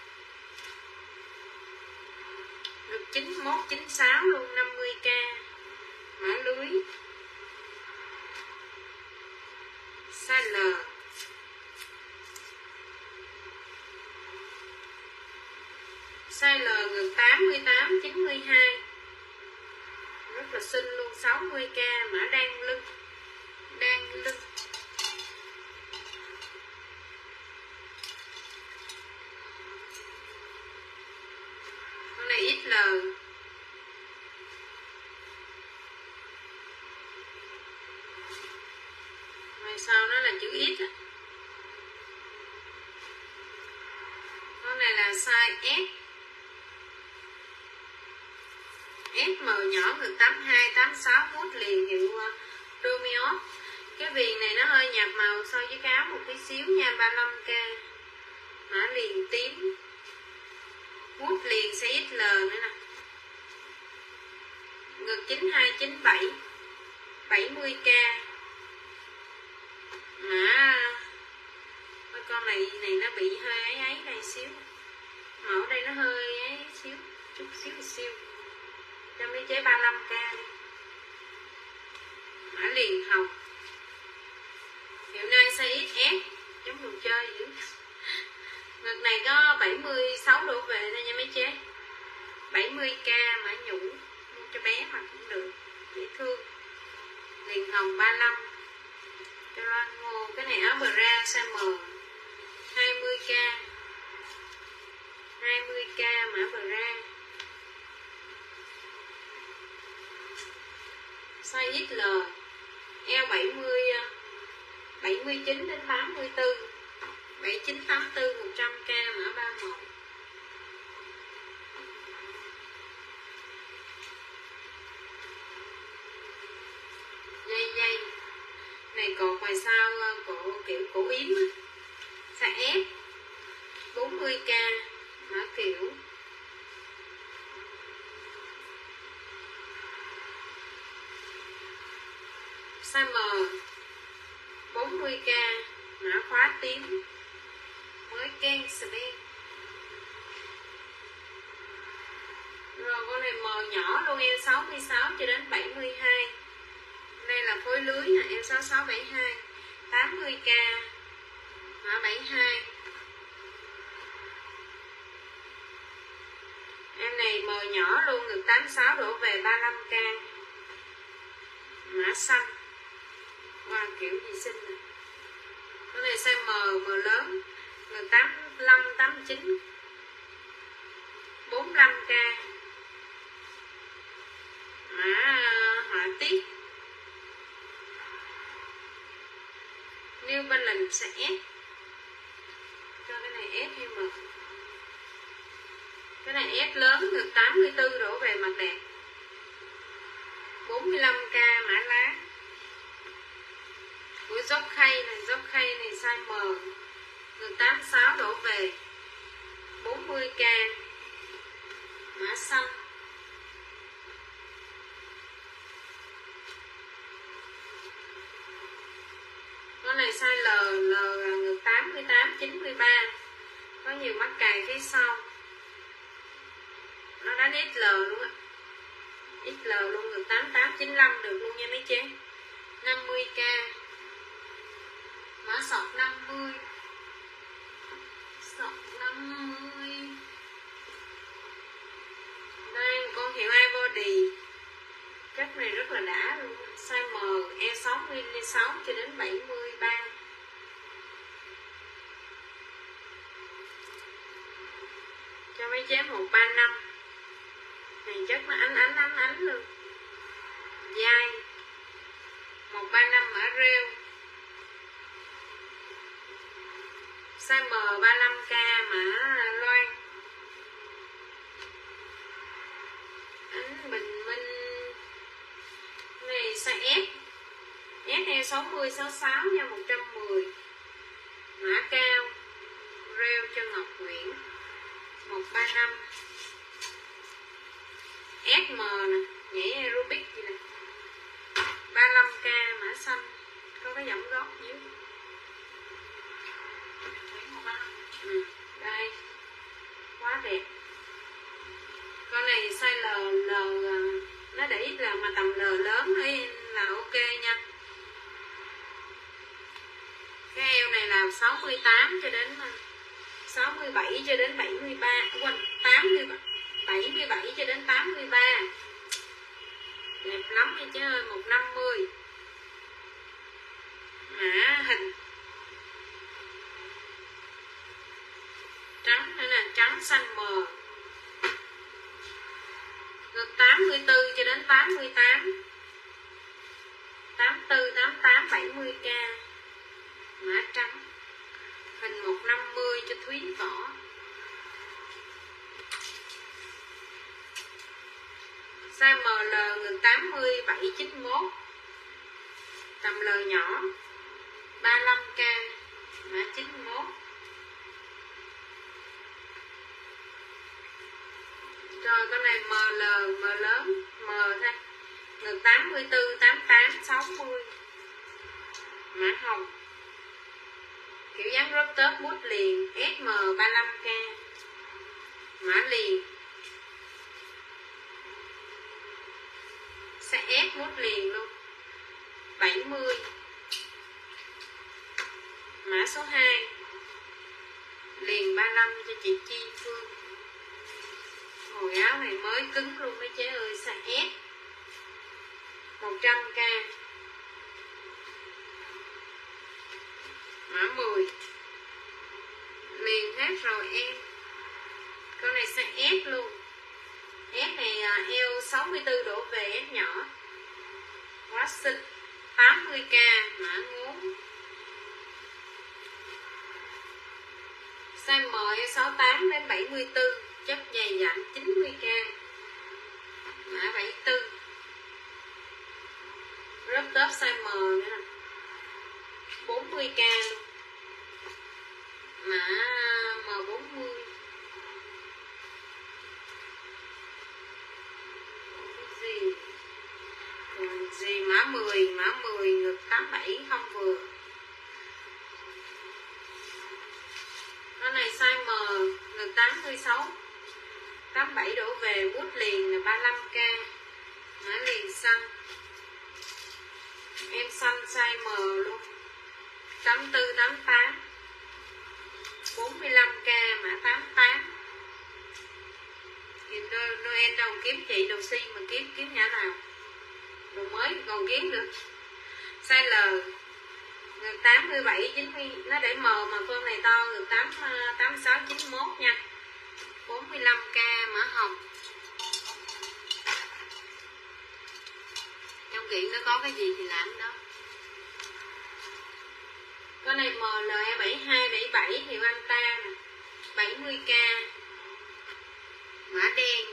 Speaker 1: Ngực chín mốt, chín sáu luôn, năm mươi k mã lưới. Size L. Size L ngực tám mươi tám, chín mươi hai. Rất là xinh luôn, sáu mươi k mã đan lưng. Đan lưng. Con này ích lờ. Ngoài sau nó là chữ X á. Con này là size S. ét em nhỏ ngực tám hai tám sáu, mút liền hiệu Domios. Cái viền này nó hơi nhạt màu so với cái áo một tí xíu nha, ba mươi lăm k. Mã liền tím. Mút liền size ích lờ nữa nè. Ngực chín hai chín bảy, bảy mươi k. Mã con này này nó bị hơi ấy ấy đây xíu. Mẫu đây nó hơi ấy xíu, chút xíu xíu. Cho mấy chế ba mươi lăm k đi. Mã liền hồng. Hiệu nay size ích ét, giống đồ chơi dữ. Ngực này có bảy mươi sáu độ về thôi nha mấy chế. bảy mươi k, mã nhũ. Mua cho bé mặc cũng được, dễ thương. Liền hồng ba mươi lăm. Cho Loan Ngô. Cái này áo bra size M, hai mươi k. hai mươi k mã bra. Size ích lờ, eo bảy mươi, bảy mươi chín đến tám mươi tư, bảy chín tám tư, một trăm k mã ba màu. Dây dây này cột ngoài sau cổ kiểu cổ yếm á, size S, bốn mươi k mã kiểu. Size M, bốn mươi k mã khóa tím, mới ken sben. Rồi con này M nhỏ luôn, eo sáu mươi sáu cho đến bảy mươi hai. Đây là phối lưới nè, eo sáu sáu bảy hai, tám mươi k mã bảy mươi hai. Em này M nhỏ luôn, ngực tám mươi sáu đổ về ba mươi lăm k. Mã xanh. Wow, kiểu gì xinh nè. Cái này size M, M lớn, ngực tám mươi lăm, tám mươi chín, bốn mươi lăm k. Mã họa tiết. New Balance size S. Cho cái này S hay M? Cái này S lớn, ngực tám mươi tư đổ về mặt đẹp, bốn mươi lăm k mã lá. Của dốc khay này, dốc khay này size M, ngực tám mươi sáu đổ về, bốn mươi k mã xanh. Con này size L, L ngực tám mươi tám, chín mươi ba, có nhiều mắc cài phía sau. Nó đánh ích lờ luôn á, ích lờ luôn, ngực tám mươi tám, chín mươi lăm được luôn nha mấy chế. năm mươi k mã sọc năm mươi, sọc năm mươi. Đây con hiệu iBody, chất này rất là đã luôn. Size M, eo sáu mươi sáu cho đến bảy mươi ba. Cho mấy chế một ba năm. Này chất nó ánh ánh ánh ánh luôn. Dai một ba năm mã rêu. Size M ba mươi lăm k mã loan. Ánh bình minh. Này size S, S eo sáu mươi, sáu mươi sáu nha, một trăm mười. Mã cao. Rêu cho Ngọc Nguyễn, một ba năm. ét em nè, nhảy aerobic gì nè, ba mươi lăm k mã xanh, có cái giọng gót dưới. Ừ, đây quá đẹp. Con này size L, L nó để ít là mà tầm L lớn ấy là ok nha. Cái eo này là sáu mươi tám cho đến sáu mươi bảy cho đến bảy mươi ba, quên tám mươi bảy, bảy mươi bảy cho đến tám mươi ba. Đẹp lắm đi chứ ơi, một năm mươi. Mã hình trắng nữa nè, trắng xanh mờ. Ngực tám mươi tư cho đến tám mươi tám, tám mươi tư, tám mươi tám, bảy mươi k. Thúy Võ. Size em lờ ngực tám mươi bảy chín mốt, tầm L nhỏ, ba mươi lăm k, mã chín mốt. Rồi con này em lờ, M lớn, M thôi, ngực tám mươi tư, tám mươi tám, sáu mươi, mã hồng, kiểu dáng crop top mút liền, S M ba mươi lăm k, mã liền, size S mút liền luôn, bảy mươi, mã số hai, liền ba mươi lăm cho chị Chi Phương. Hồi áo này mới cứng luôn mấy chế ơi, size S, một trăm k, mã mười, liền hết rồi em. Con này size S luôn, S này eo sáu mươi tư đổ về, S nhỏ, quá xinh, tám mươi k, mã ngốn. Size M eo sáu mươi tám đến bảy mươi tư, chất dày dặn, chín mươi k, mã bảy mươi tư. Crop top size M nữa nè, bốn mươi k luôn, mã M bốn mươi. Gì còn gì, mã mười, mã mười ngực tám mươi bảy không vừa. Con này size M, ngực tám mươi sáu, tám mươi bảy đổ về, bút liền là ba mươi lăm k, mã liền xanh. Em xanh size M luôn, tám mươi tư, tám mươi tám, bốn mươi lăm k, mã tám mươi tám. Noel đâu kiếm chị đồ si mà kiếm kiếm nhã nào, đồ mới còn kiếm được. Size L, ngực tám mươi bảy, chín mươi, nó để M mà phơm này to, ngực tám mươi sáu, chín mươi mốt nha, bốn mươi lăm k, mã hồng. Trong kiện nó có cái gì thì làm đó. Con này M L bảy hai, bảy bảy hiệu anh ta nè, bảy mươi k, mã đen.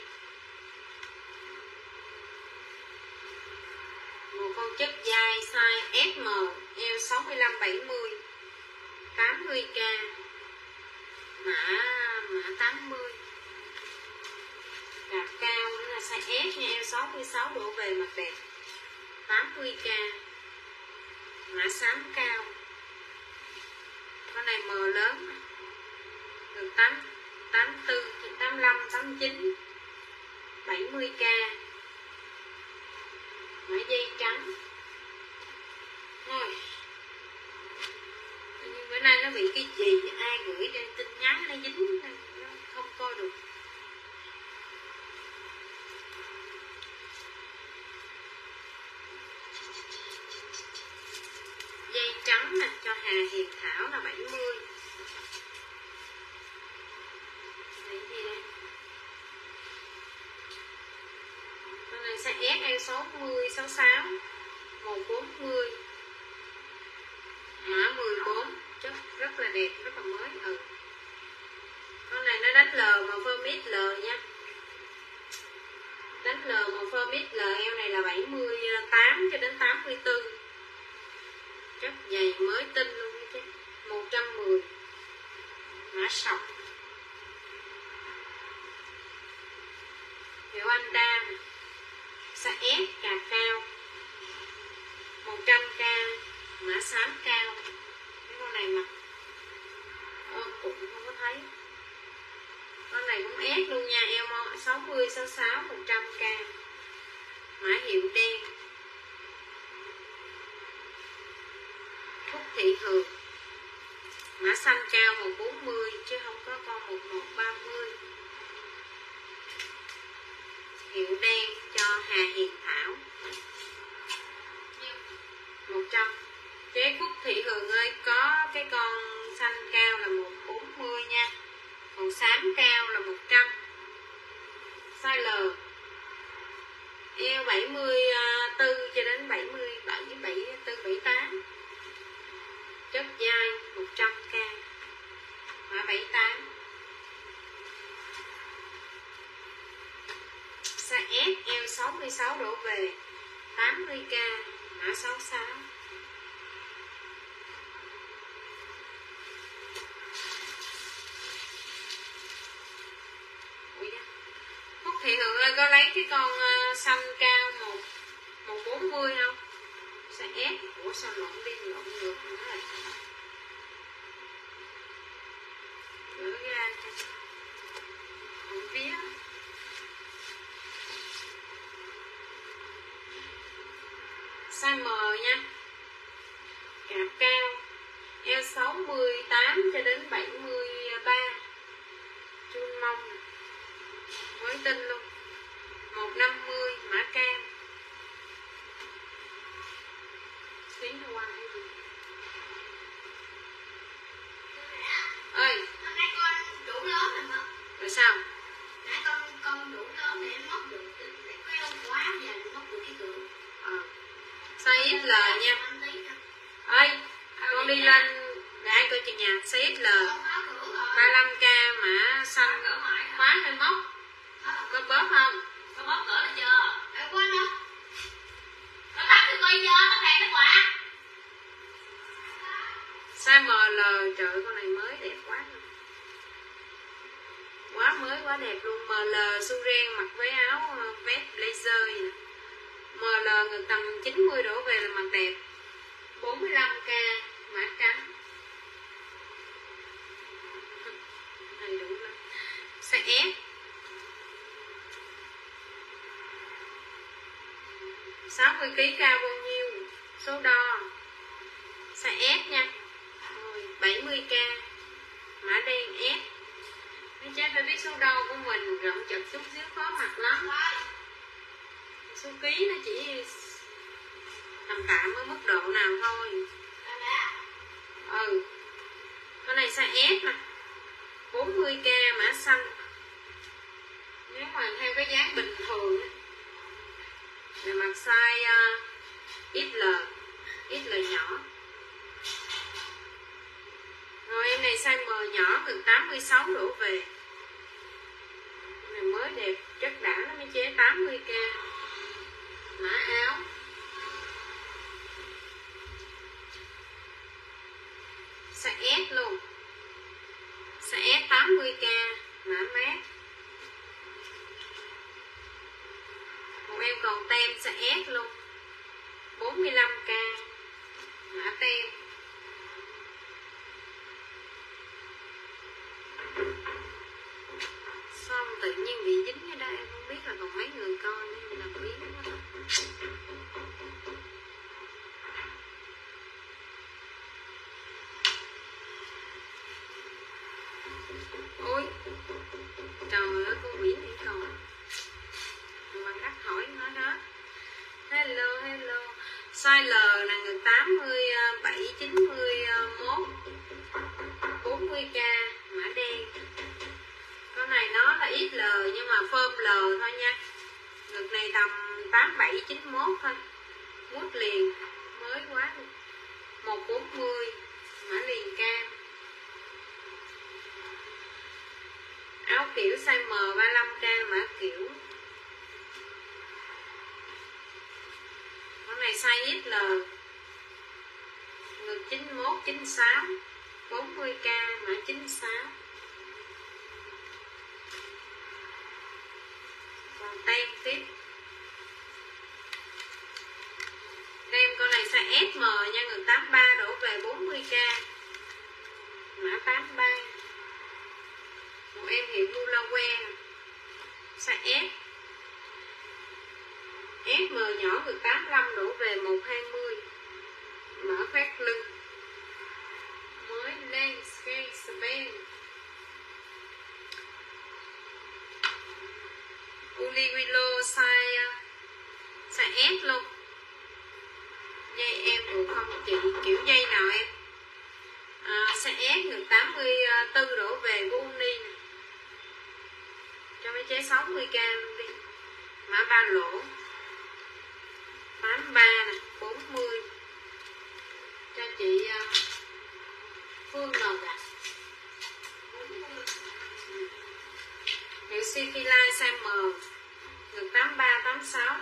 Speaker 1: Một con chất dai size S M, eo sáu mươi lăm bảy mươi, tám mươi k, mã mã tám mươi. Đạp cao nữa là size S nha, eo sáu mươi sáu đổ về mặt đẹp, tám mươi k, mã xám cao. Con này M lớn, được tám, tám mươi tư, tám mươi lăm, tám mươi chín, bảy mươi k, mã dây trắng. Thôi, nhưng bữa nay nó bị cái gì, ai gửi trên tin nhắn nó dính, nó không coi được. Dây trắng nè, cho Hà Hiền Thảo là bảy mươi. Đấy gì đây? Con này size S eo sáu mươi, sáu mươi sáu, một trăm bốn mươi, mã mười bốn, chất rất là đẹp, rất là mới. Ừ. Con này nó đánh L mà phơm ít L nha. Đánh L mà phơm ít L, eo này là bảy mươi tám cho đến tám mươi tư. Chất dày mới tinh luôn chứ. một trăm mười, mã sọc. Hiệu anh đam, size S cà cao, một trăm k, mã xám cao. Cái con này mà ôm cũng không có thấy. Con này cũng S luôn nha, eo sáu mươi, sáu mươi sáu, một trăm k, mã hiệu đen. Thúc Thị Hường, mã xanh cao một trăm bốn mươi chứ không có con một một ba mươi. Hiệu đen cho Hà Hiền Thảo, một trăm. Chế Phúc Thị Hường ơi, có cái con xanh cao là một trăm bốn mươi nha, còn xám cao là một trăm. Size L, eo bảy mươi tư cho đến bảy mươi bảy, bảy mươi tư, bảy mươi tám. Chất dai một trăm k, mã bảy mươi tám. sáu mươi sáu đổ về, tám mươi k, mã sáu sáu. Ui da. Phúc Thị Hường ơi, có lấy cái con uh, xanh cao một một bốn mươi không? Sẽ ép. Ủa sao lộn đi lộn ngược nữa rồi. Gỡ ra cho không vía. Size M nha. Cạp cao eo sáu mươi tám cho đến bảy mươi ba. Chun mông mới tinh luôn. một năm mươi mã cam. Tiếng hoa hay gì? Ơi.
Speaker 2: Hôm nay con đủ lớn rồi mà.
Speaker 1: Rồi sao?
Speaker 2: Nãy con con đủ lớn để em móc được để có eo quá và móc được cái cửa.
Speaker 1: Ờ. Size ích lờ nha. Ơi, con đi lên để ai coi chừng nhà. Size ích lờ ba mươi lăm k mã xanh khóa hay móc. Có bóp không?
Speaker 2: Có bóp cửa được chưa? Em quên đâu. Con tắt thì coi chưa, tắt đèn nó quả.
Speaker 1: Size em lờ, trời ơi, con này mới đẹp quá luôn. Quá mới quá đẹp luôn. em lờ Suren mặc với áo vest blazer vậy nè. em lờ ngực tầm chín mươi đổ về là mặc đẹp. bốn mươi lăm k mã trắng. Này đủ lắm. Size S sáu mươi ki lô gam cao bao nhiêu? Số đo. Size S nha. Rồi, bảy mươi k mã đen S. Mấy cháu phải biết số đo của mình, rộng chật chút xíu khó mặc lắm. Số ký nó chỉ tầm tạm ở mức độ nào thôi. Ừ. Con này size S nè. bốn mươi k mã xanh. Nếu mà theo cái dáng bình thường là mặc size uh, ích lờ, ích lờ nhỏ. Rồi em này size M nhỏ, từ tám mươi sáu đổ về. Em này mới đẹp, chất đã nó mới chế tám mươi k. Mã áo. Size S luôn. Size S tám mươi k, mã mát. Một em còn tem size S luôn. bốn mươi lăm k, mã tem. Xong tự nhiên bị dính ở đây, em không biết là còn mấy người coi nên là biến quá thôi. Ôi trời ơi, con biển này còn mà khách hỏi nói đó. Hello hello. Size L là ngực tám mươi bảy chín mươi mốt, bốn mươi k mã đen. Con này nó là ích lờ nhưng mà phơm L thôi nha. Ngực này tầm tám bảy chín mốt thôi. Mút liền, mới quá luôn. một bốn mươi mã liền cam. Áo kiểu size M ba mươi lăm k mã kiểu. Con này size ích lờ. Ngực chín mốt chín sáu, bốn mươi k mã chín sáu. Còn tem tiếp. Tem con này size ét em nha, ngực tám mươi ba đổ về bốn mươi k. Mã tám mươi ba. Một em hiệu Bulawe size S. ét em nhỏ ngực tám mươi lăm đổ về một hai mươi. Mở khoét lưng. Mới lên scale Spain. Uli Willow size size S luôn. Dây em vừa không chị, kiểu dây nào em? À, size S ngực tám mươi tư đổ về của Uni nè. Cho mấy chế sáu mươi k luôn đi. Mã ba lỗ. tám mươi ba nè, bốn mươi. Cho chị uh, Phương Ngọc ạ. Hiệu Sifilai size M. Ngực tám mươi ba, tám mươi sáu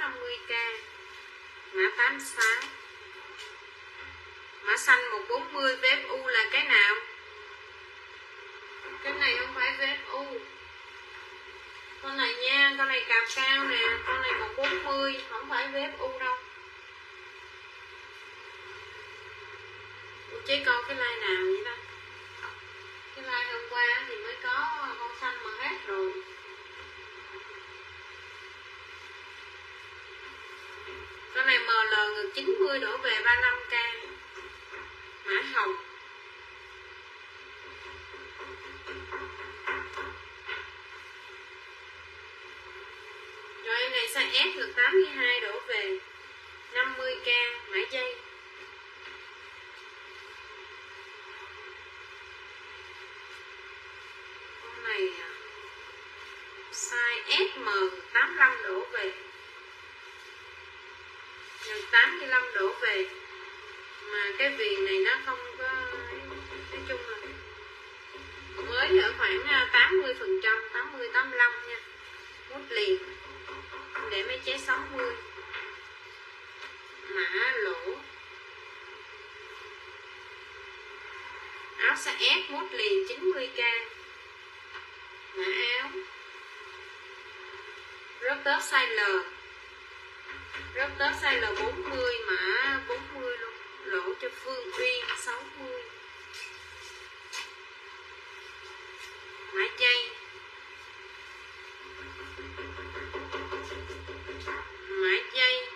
Speaker 1: xanh một bốn mươi vê ép u là cái nào? Cái này không phải vê ép u. Con này nha, con này cạp cao nè, con này một bốn mươi, không phải vê ép u đâu. Chứ con cái like nào vậy ta? Cái like hôm qua thì mới có con xanh mà hết rồi. Con này em lờ ngược chín mươi đổ về ba mươi lăm k. Mã hồng. Rồi em này size S ngược tám mươi hai đổ về năm mươi k. Mã dây. Con này size ét em tám mươi lăm đổ về ngược tám mươi lăm đổ về. Mà cái viền này nó không có, nói chung là mới ở khoảng tám mươi phần trăm, tám mươi tám mươi lăm nha. Mút liền để mấy chế sáu mươi. Mã lỗ. Áo size S mút liền chín mươi k. Mã áo. Rớt tớp size L. Rớt tớp size L bốn mươi, mã bốn mươi luôn. Lỗ cho Phương Uyên sáu mươi. Mã dây. Mã dây.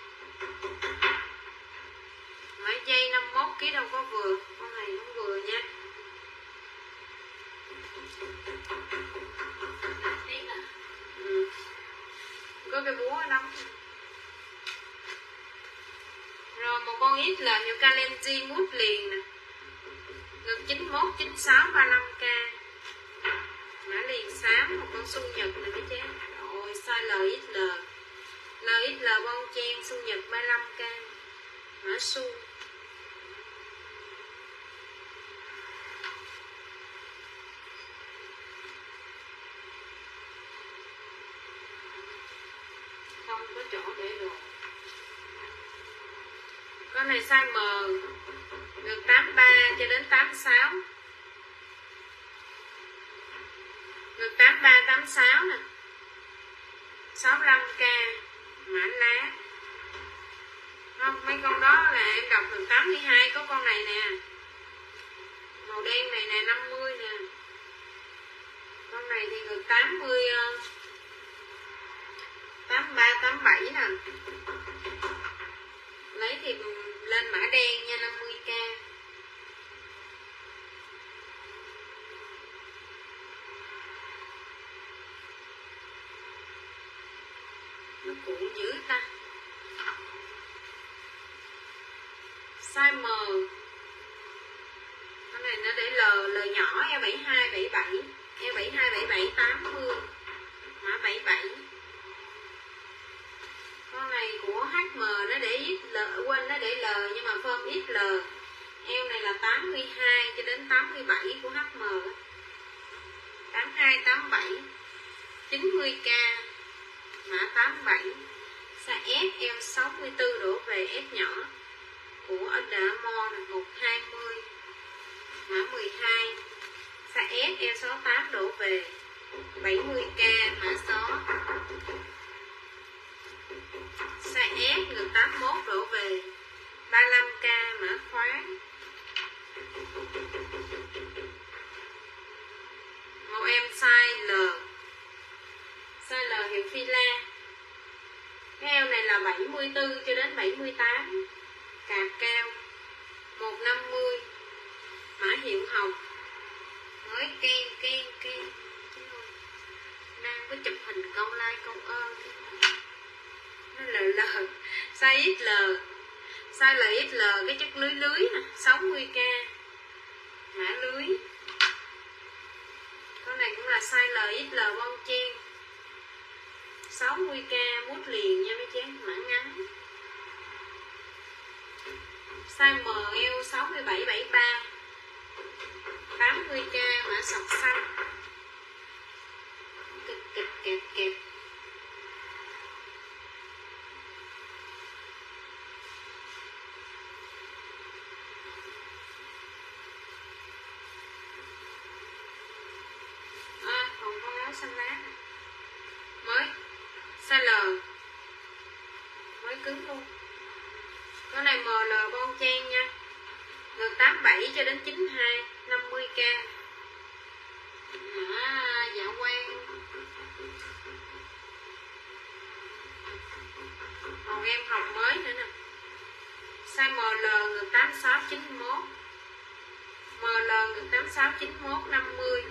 Speaker 1: Mã dây năm mươi mốt ký đâu có vừa. Con này không vừa nha. Ừ. Có cái búa đóng. Rồi một con ít là hiệu Kalenji mút liền nè. Ngực chín mốt, chín sáu, ba mươi lăm k. Mã liền xám, một con xu nhật này mấy chế. Rồi size L ích lờ. L ích lờ bon chen xu nhật ba mươi lăm k. Mã xu. Không có chỗ để đồ. Con này size M. Ngược tám mươi ba cho đến tám mươi sáu. Ngược tám mươi ba, tám mươi sáu nè. sáu mươi lăm k. Mã lá. Không, mấy con đó là em đọc được tám mươi hai. Có con này nè. Màu đen này nè, năm mươi nè. Con này thì ngược tám mươi, tám mươi ba, tám mươi bảy nè. Lấy thì lên mã đen nha, năm mươi k. Nó cuộn dữ ta. Size M. Cái này nó để L, L nhỏ E bảy hai, bảy bảy. E bảy hai, bảy bảy, tám mươi. Mã bảy bảy. Con này của hát em nó để ích lờ, quên nó để L nhưng mà form ích lờ. Em này là tám mươi hai cho đến tám mươi bảy của hát em. tám mươi hai, tám mươi bảy. chín mươi k. Mã tám mươi bảy. Size S em sáu mươi tư đổ về S nhỏ. Của Under Armour là một trăm hai mươi. Mã mười hai. Size S em sáu mươi tám đổ về bảy mươi k. Mã số. Size S ngược tám mươi mốt đổ về ba mươi lăm k. Mã khóa. Màu em size L. Size L hiệu Fila. Cái eo này là bảy mươi tư cho đến bảy mươi tám. Cạp cao một trăm năm mươi. Mã hiệu Hồng. Mới ken ken ken. Đang có chụp hình câu like câu ơ. Nó L L. Size ích lờ. Size L ích lờ cái chất lưới lưới nè, sáu mươi k. Mã lưới. Con này cũng là size L ích lờ bon chen. sáu mươi k mút liền nha mấy chế, mã ngắn. Size M eo sáu mươi bảy, bảy mươi ba. tám mươi k. Mã sọc xanh. Kịch kịch kẹp kẹp. cứng luôn. Cái này em lờ bon chen nha. Ngực tám mươi bảy cho đến chín mươi hai, năm mươi k. Mã dạ quang. Còn em hồng mới nữa nè. Size em lờ ngực tám mươi sáu chín mươi mốt. em lờ ngực tám mươi sáu chín mươi mốt, năm mươi.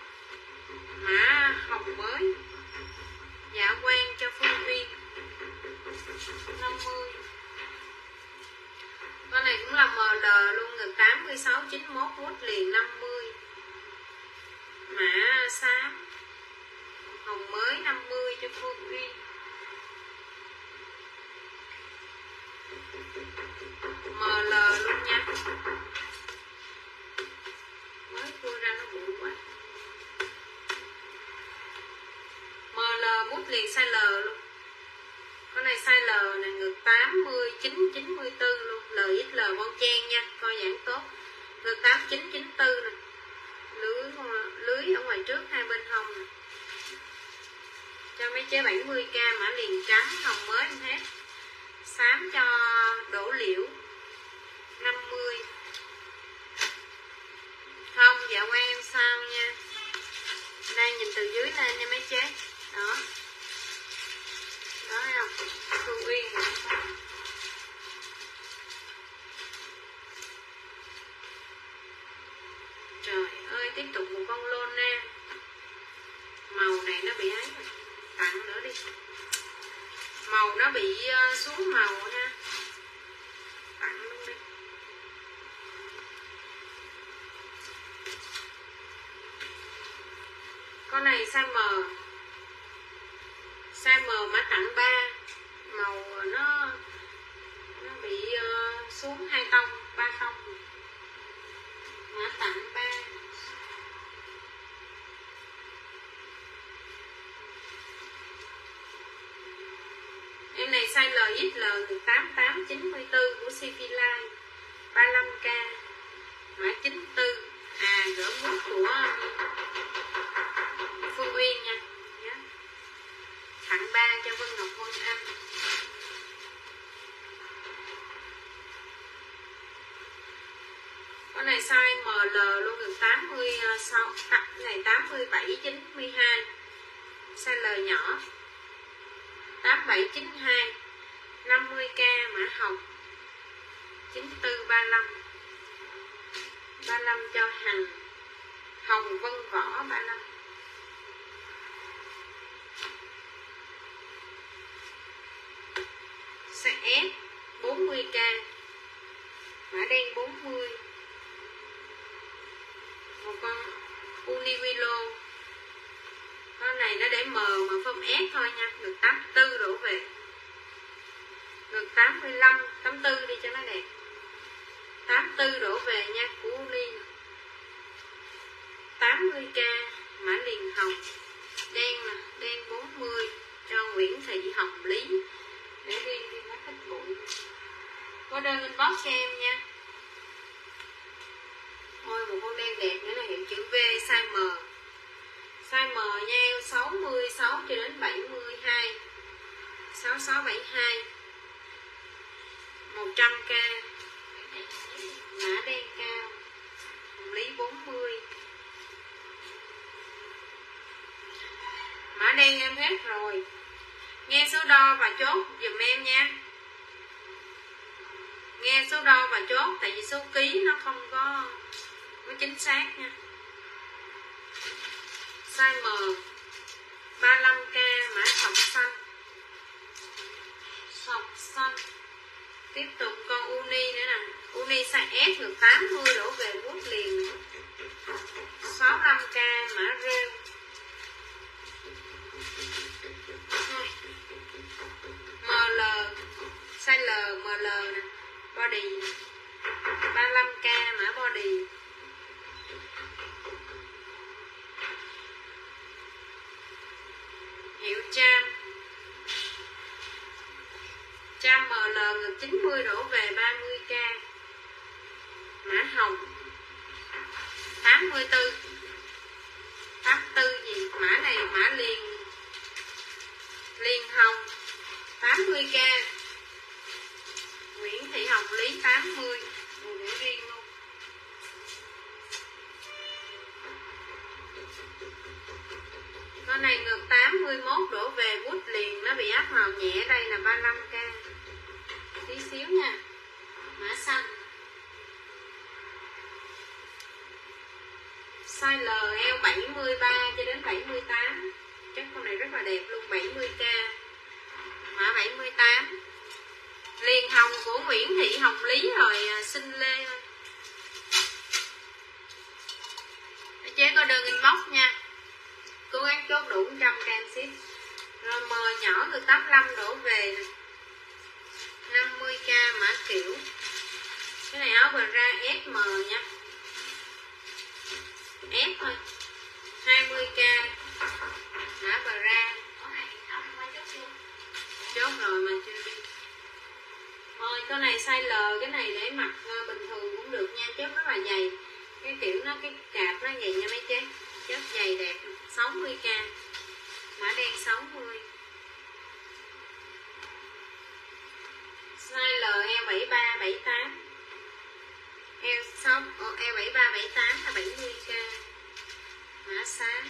Speaker 1: Mã hồng mới. Dạ quang cho Phương Uyên năm mươi. Con này cũng là em lờ luôn, ngực tám mươi sáu chín mươi mốt, vuốt liền năm mươi. Mã xám hồng mới năm mươi cho Phương Uyên. em lờ luôn nha. Mới cua ra nó bụi quá. em lờ mút liền size L luôn. Con này size L này, ngực tám mươi chín chín mươi tư luôn. L ích L bon chen nha, coi giãn tốt. Ngực tám mươi chín chín mươi tư nè. Lưới lưới ở ngoài trước hai bên hông nè. Cho mấy chế bảy mươi k, mã liền trắng hồng mới em hết. Xám cho đỗ liễu năm mươi. Không, dạ quen em sao nha. Đang nhìn từ dưới lên nha mấy chế. Đó. Đó thấy không? Phương Uyên rồi. Trời ơi, tiếp tục một con lôn nè. Màu này nó bị ấy rồi. Tặng nữa đi. Màu nó bị uh, xuống màu ha. Tặng luôn đi. Con này size M. Size M mã tặng ba. Màu nó nó bị uh, xuống hai tông, ba tông. Mã tặng ba. Em này size L ích L từ tám mươi tám chín mươi tư của Civilize ba mươi lăm k. Mã chín mươi tư. À, gỡ mút của Phương Uyên nha. Yeah. Tặng ba cho Vân Ngọc Vân Anh. Con này size em lờ luôn, được tám mươi sáu, cái này tám mươi bảy chín mươi hai. Size L nhỏ. tám mươi bảy chín mươi hai, năm mươi k, mã hồng. chín mươi tư ba mươi lăm. ba mươi lăm cho Hằng. Hồng Vân Võ ba mươi lăm. Size S bốn mươi k. Mã đen bốn mươi. Một con Univilo. Con này nó để M mà phông S thôi nha. Được tám mươi tư đổ về. Được tám mươi lăm, tám mươi tư đi cho nó đẹp. tám mươi tư đổ về nha, của Uni. tám mươi k, mã liền hồng. Đen nè, đen bốn mươi cho Nguyễn Thị Hồng Lý. Để riêng đi nó thích bụi. Có đơn inbox cho em nha. Ôi, một con đen đẹp nữa là hiệu chữ V, size M. Size M nha em, sáu mươi sáu cho đến bảy mươi hai. sáu sáu bảy hai. một trăm k. Mã đen cao. Hồng Lý bốn mươi. Mã đen em hết rồi. Nghe số đo và chốt dùm em nha. Nghe số đo và chốt, tại vì số ký nó không có có chính xác nha. Size M ba mươi lăm k, mã sọc xanh. Sọc xanh. Tiếp tục con Uni nữa nè. Uni size S được tám mươi đổ về vuốt liền. sáu mươi lăm k, mã rêu. em lờ size L, em lờ nè. Body ba mươi lăm k, mã body. Hiệu Trang. Trang em lờ ngược chín mươi đổ về ba mươi k. Mã hồng tám mươi tư. tám mươi tư gì? Mã này mã liền liền hồng tám mươi k. tám mươi, đồ để riêng luôn. Con này ngực tám mươi mốt đổ về bút liền, nó bị áp màu nhẹ, đây là ba mươi lăm k. Tí xíu nha. Mã xanh. Size L eo bảy mươi ba cho đến bảy mươi tám. Chắc con này rất là đẹp luôn, bảy mươi k. Mã bảy mươi tám. Liền hồng của Nguyễn Thị Hồng Lý rồi xin Lê thôi. Chế có đơn inbox nha. Cố gắng chốt đủ một trăm k ship. Rồi mờ nhỏ từ tám mươi lăm đổ về nè. năm mươi k mã kiểu. Cái này áo bờ ra ét em nha. S thôi. hai mươi k mã bờ ra. Chốt rồi mà chưa đi. Rồi con này size L, cái này để mặc bình thường cũng được nha, chốt rất là dày. Cái kiểu nó cái cạp nó vậy nha mấy chế. Chốt dày đẹp, sáu mươi k. Mã đen sáu mươi. Size L eo bảy ba bảy tám. Eo sáu eo bảy ba bảy tám là bảy mươi k. Mã sáng.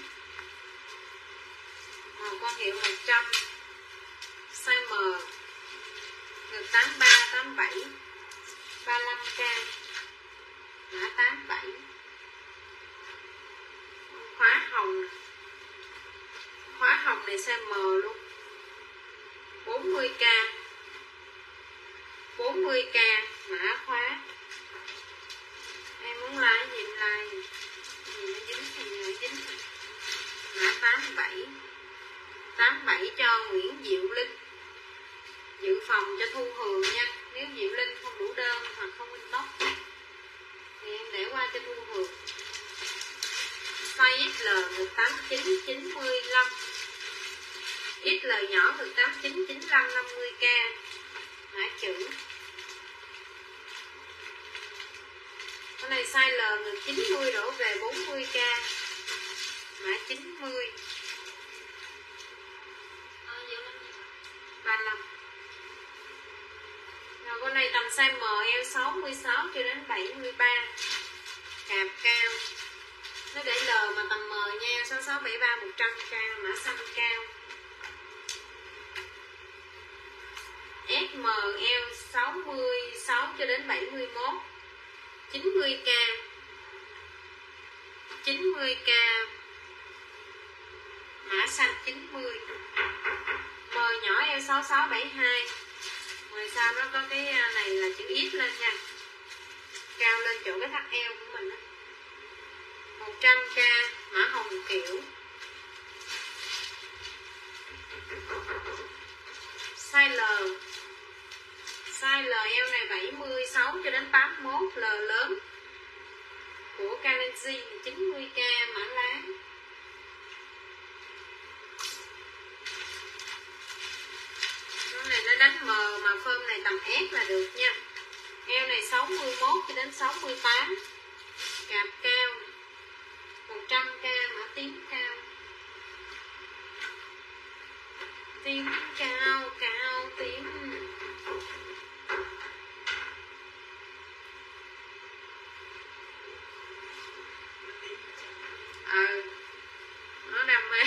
Speaker 1: Màu con hiệu một trăm. Size M. Ngực tám ba tám bảy. ba mươi lăm k. Mã tám bảy. Khóa hồng. Khóa hồng này size M luôn. bốn mươi k. bốn mươi k mã khóa. Em muốn like gì em like. Gì nó dính thì nó dính. Mã tám bảy. tám bảy cho Nguyễn Diệu Linh. Dự phòng cho Thu Hường nha. Nếu Diệu Linh không đủ đơn hoặc không inbox thì em để qua cho Thu Hường. Size ích lờ ngực tám chín chín mươi lăm. ích lờ nhỏ ngực tám chín chín mươi lăm năm mươi k. Mã chữ. Con này size L ngực chín mươi đổ về bốn mươi k. Mã chín mươi. ba mươi lăm. Rồi con này tầm size M eo sáu mươi sáu cho đến bảy mươi ba. Cạp cao. Nó để L mà tầm M nha, sáu sáu bảy ba một trăm k, mã xanh cao. ét em eo sáu mươi sáu cho đến bảy mươi mốt. chín mươi k. chín mươi k. Mã xanh chín mươi. M nhỏ eo sáu sáu bảy hai. Ngoài sau nó có cái này là chữ X lên nha. Cao lên chỗ cái thắt eo của mình đó. một trăm k mã hồng kiểu. Size L. Size L eo này bảy mươi sáu cho đến tám mươi mốt, L lớn. Của Kalenji chín mươi k mã lá. Con này nó đánh M mà phơm này tầm S là được nha. Eo này sáu mươi mốt cho đến sáu mươi tám. Cạp cao. một trăm k mã tím cao. Tím cao, cao tím. Ờ nó đam mê.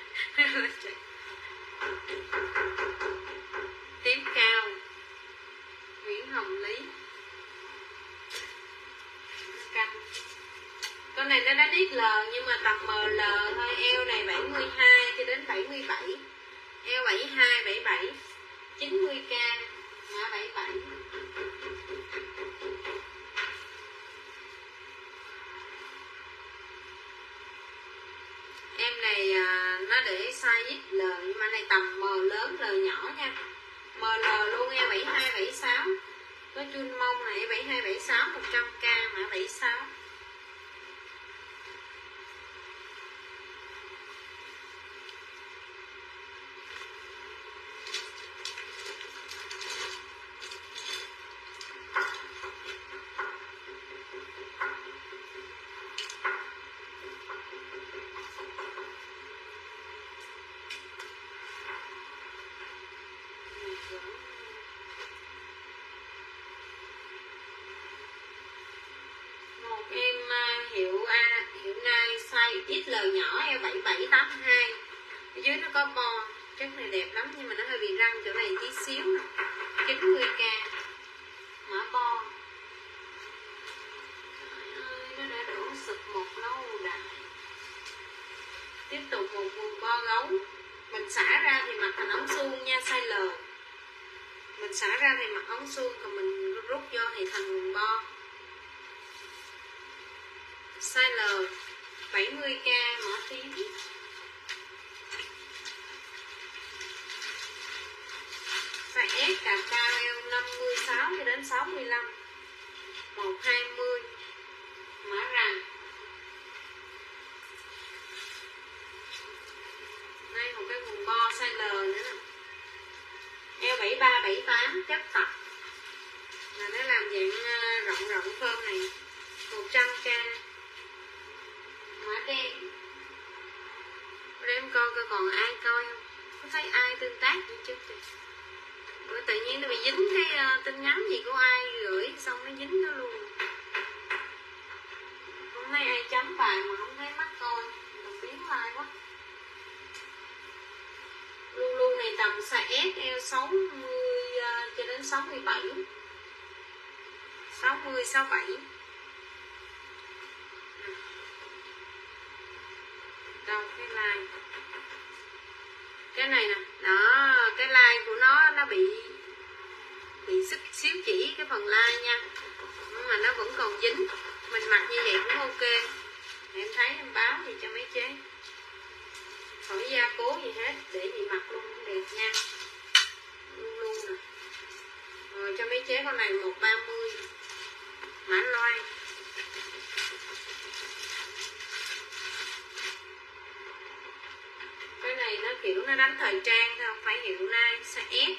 Speaker 1: Tím cao. Nguyễn Hồng Lý. Canh. Con này nó đánh ích lờ nhưng mà tầm em lờ thôi. Eo này bảy mươi hai cho đến bảy mươi bảy. Eo bảy mươi hai, bảy mươi bảy. chín mươi k. Mã bảy mươi bảy. Em này à, nó để size ích lờ nhưng mà này tầm M lớn L nhỏ nha. em lờ luôn, eo bảy mươi hai, bảy mươi sáu. Có chun mông này bảy mươi hai, bảy mươi sáu, một trăm k mã bảy mươi sáu. size ích lờ nhỏ eo bảy bảy tám hai. Ở dưới nó có bo, chất này đẹp lắm nhưng mà nó hơi bị răng chỗ này tí xíu. chín mươi k mã bo. Trời ơi, nó đã đổ sụp một lâu đại. Tiếp tục một quần bo gấu. Mình xả ra thì mặc thành ống suông nha, size L. Mình xả ra thì mặc ống suông, còn mình rút vô thì thành quần bo. Size L bảy mươi k mã tím. Size S cà cao eo năm mươi sáu cho đến sáu mươi lăm. một hai mươi mã rằn. Đây một cái quần bo size L nữa nè. Eo bảy ba bảy tám chất tập. Là nó làm dạng rộng rộng phơm này. một trăm k mã đen. Để em coi coi còn ai coi không. Có thấy ai tương tác gì chứ. Bữa tự nhiên nó bị dính cái uh, tin nhắn gì của ai gửi xong nó dính nó luôn. Không thấy ai chấm bài mà không thấy mắt coi. Mình biến like quá. Luôn luôn này tầm size S eo sáu mươi uh, cho đến sáu mươi bảy. sáu mươi sáu mươi bảy. Đâu cái like. Cái này nè, đó, cái like của nó nó bị bị xích xíu chỉ cái phần like nha. Nhưng mà nó vẫn còn dính. Mình mặc như vậy cũng ok. Em thấy em báo gì cho mấy chế. Khỏi gia cố gì hết, để gì mặc luôn cũng đẹp nha. Luôn luôn nè. Rồi cho mấy chế con này một ba mươi. Mã loan. Cái này nó kiểu nó đánh thời trang thôi, không phải hiệu Nike. Size S.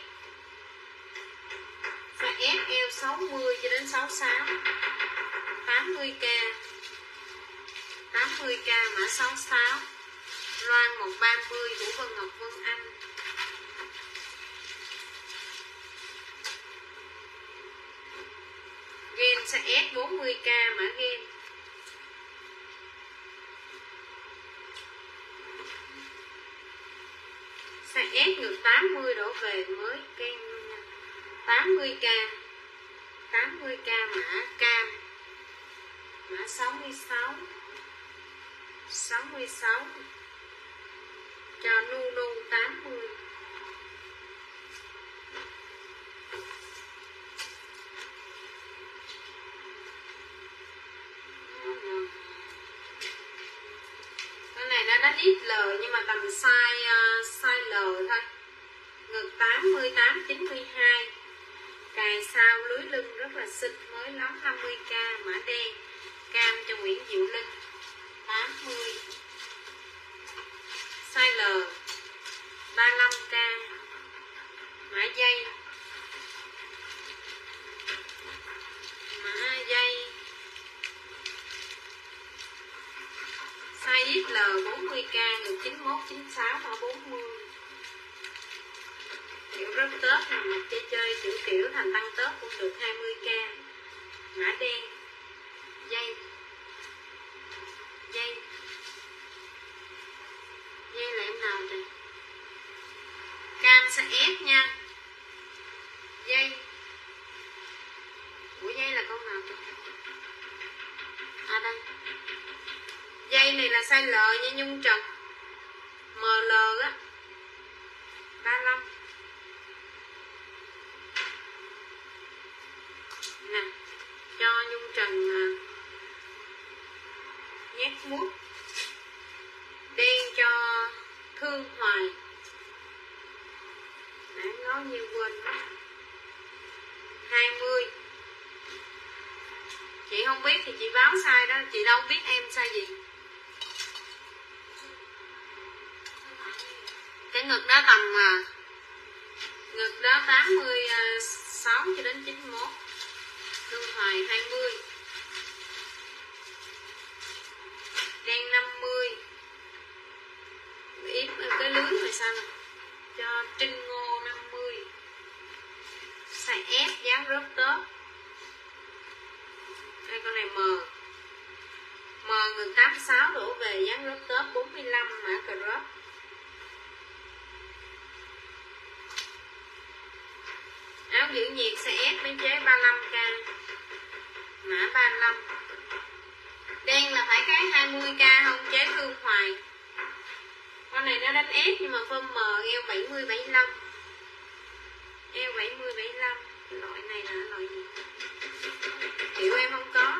Speaker 1: Size S eo sáu mươi cho đến sáu mươi sáu. tám mươi k. tám mươi k mã sáu mươi sáu. Loan một ba mươi của Vân Ngọc Vân Anh. Gen size S bốn mươi k mã gen. Size S ngược tám mươi đổ về mới ken nha. tám mươi k. tám mươi k mã cam. Mã sáu mươi sáu. sáu mươi sáu. Cho Nunu tám mươi. Cái này nó đánh ích lờ nhưng mà tầm size uh, size L thôi. Ngực tám mươi tám chín mươi hai. Cài sao lưới lưng rất là xinh, mới lắm. Năm mươi k mã đen. Cam cho Nguyễn Diệu Linh tám mươi. Size L ba mươi lăm k mã dây. Mã dây size ích lờ bốn mươi k ngược chín mốt chín sáu mã bốn mươi. Kiểu rất tớp này, mặc chơi chơi kiểu kiểu thành tăng tớp cũng được. Hai mươi k mã đen. Dây dây dây là em nào rồi? Cam size S nha. Dây. Ủa dây là con nào vậy? À đây. Dây này là size L nha Nhung Trần. em lờ á. ba mươi lăm. Nè, cho Nhung Trần nhét mút. Đen cho Thương Hoài. Nãy nói như quên đó. hai mươi. Chị không biết thì chị báo sai đó. Chị đâu biết em sai gì. Cái ngực đó tầm ngực đó tám mươi sáu cho đến chín mươi mốt. Thương Hoài hai mươi. Đen năm mươi. Ít cái lưới rồi sao nè. Cho Trinh Ngô năm mươi. Size S dáng rớt tớp. Đây con này M. M ngực tám mươi sáu đổ về dáng crop top bốn mươi lăm mã crop. Áo giữ nhiệt size S biên chế ba mươi lăm k mã ba mươi lăm. Đen là phải cái hai mươi k không chế Hương Hoài. Con này nó đánh S nhưng mà form M eo bảy mươi bảy mươi lăm. Eo bảy mươi bảy mươi lăm. Loại này là loại gì? Hiệu em không có.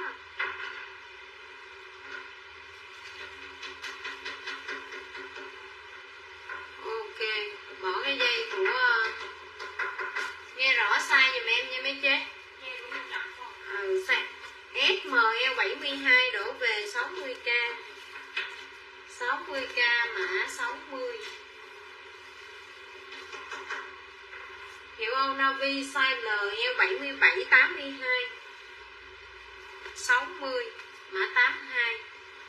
Speaker 1: Ok, bỏ cái dây của nghe rõ size giùm em nha mấy chế. Ừ, S M eo bảy mươi hai đổ về sáu mươi k. sáu mươi k mã sáu mươi. Hiệu Âu Navy size L eo bảy mươi bảy tám mươi hai. sáu mươi mã tám mươi hai.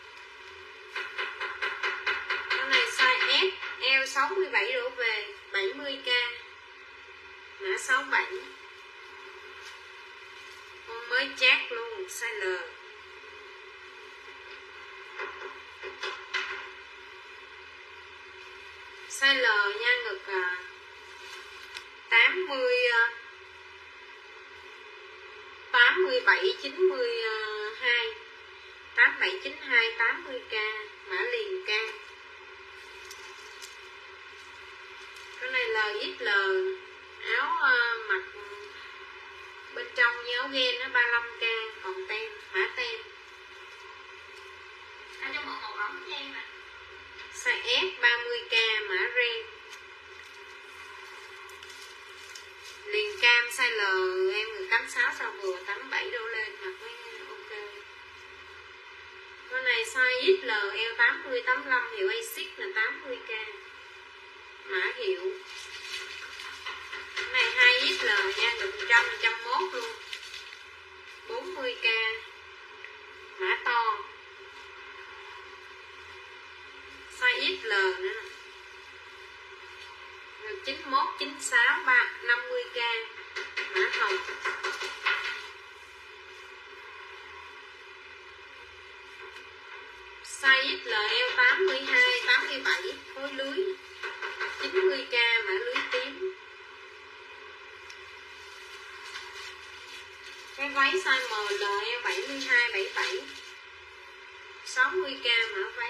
Speaker 1: Con này size S eo sáu mươi bảy đổ về bảy mươi k mã sáu mươi bảy. Con mới chát luôn size L. Size L nha, ngực à, tám mươi tám mươi bảy chín mươi hai tám mươi bảy chín mươi hai tám mươi k mã liền can. Cái này L ích L áo uh, mặc bên trong như áo gen nó ba mươi lăm k còn tem mã tem.
Speaker 2: Anh cho mượn một ống cho em mà.
Speaker 1: Size S ba mươi k mã ren. Liền cam size L em người tám mươi sáu sao vừa tám mươi bảy đổ lên mặc mới ok. Con này size ích L eo tám mươi tám mươi lăm hiệu Asics là tám mươi k mã hiệu. Cái này hai ích L nha, được một trăm một trăm mốt luôn. bốn mươi k mã to. Size ích L nữa nè. Rồi chín mươi mốt chín mươi sáu ba năm mươi k mã hồng. Size ích L eo tám mươi hai tám mươi bảy khối lưới chín mươi k mã lưới tím. Cái váy size M L eo bảy mươi hai bảy mươi bảy sáu mươi k mã váy.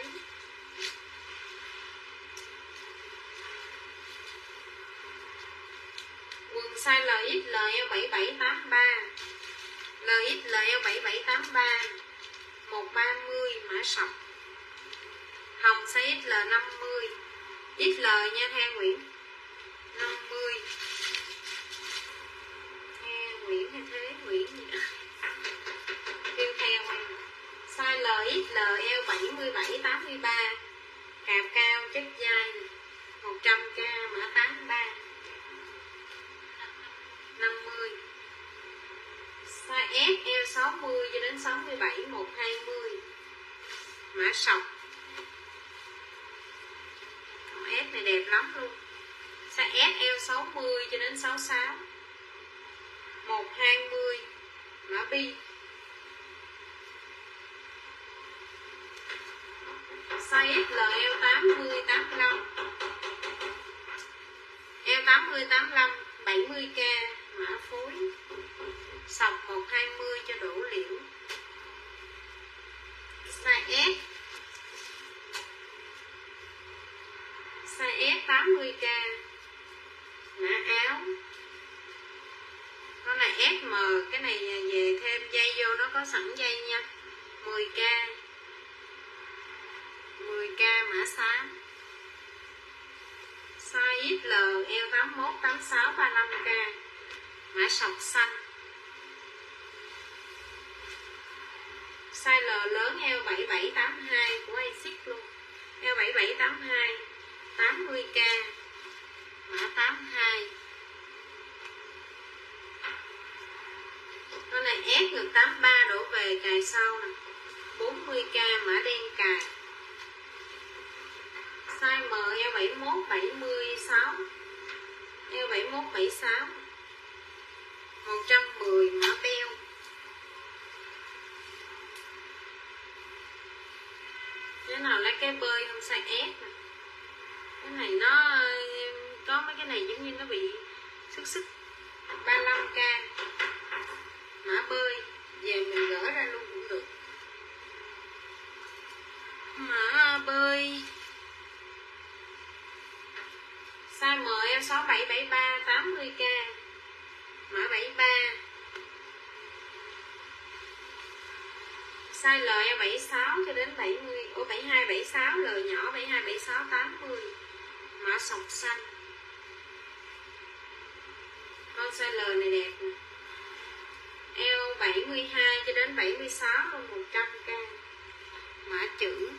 Speaker 1: Quần size L ích L eo bảy bảy tám ba L ích L eo bảy bảy tám ba một ba mươi mã sọc. Hồng size ích L năm mươi ích L nha Thea Nguyễn năm mươi. Thea Nguyễn hay Thế Nguyễn gì đó kêu theo em. Size L ích L eo bảy mươi bảy tám mươi ba cạp cao chất dai một trăm k mã tám mươi ba năm mươi. Size S eo sáu mươi cho đến sáu mươi bảy một hai mươi mã sọc. S này đẹp lắm luôn. Size S eo sáu mươi cho đến sáu mươi sáu một hai mươi mã bi. Size ích L eo tám mươi tám mươi lăm eo tám mươi tám mươi lăm bảy mươi k mã phối. Sọc một hai mươi cho đổ liễu. Size S Size S tám mươi k mã áo. Con này ét em, cái này về thêm dây vô nó có sẵn dây nha. mười k mười k mã xám. Size ích L eo tám mươi mốt tám mươi sáu ba mươi lăm k mã sọc xanh. Size L lớn eo bảy bảy tám hai của Asics luôn. Eo bảy bảy tám hai tám mươi k mã tám mươi hai. Con này S ngực tám mươi ba đổ về cài sau nè bốn mươi k mã đen cài. Size M eo bảy mươi mốt bảy mươi sáu eo bảy mươi mốt bảy mươi sáu một trăm mười mã beo. Cái nào lấy cái bơi không size S nè. Cái này nó có mấy cái này giống như nó bị sức sức. Ba mươi lăm k mã bơi, về mình gỡ ra luôn cũng được. Mã bơi size M eo sáu bảy bảy ba tám mươi k, mã bảy mươi ba. Size L eo bảy mươi sáu cho đến bảy mươi, ô bảy mươi hai bảy mươi sáu, L nhỏ bảy mươi hai bảy mươi sáu tám mươi, mã sọc xanh. Con size L này đẹp nè. Eo bảy mươi hai cho đến bảy mươi sáu luôn, một trăm k, mã chữ.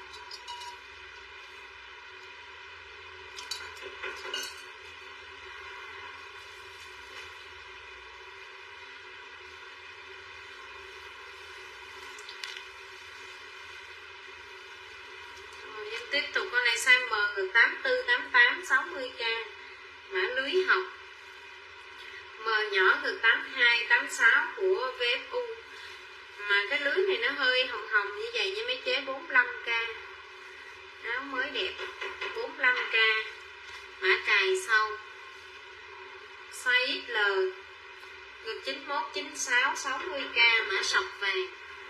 Speaker 1: Rồi em tiếp tục con này size M ngực tám tư tám tám sáu mươi k, mã lưới học. M nhỏ ngực tám hai tám sáu của vê ép u. Mà cái lưới này nó hơi hồng hồng như vậy nha mấy chế, bốn mươi lăm k. Áo mới đẹp, bốn mươi lăm k, mã cài sau. Size ích lờ, ngực chín mốt chín sáu sáu mươi k, mã sọc vàng.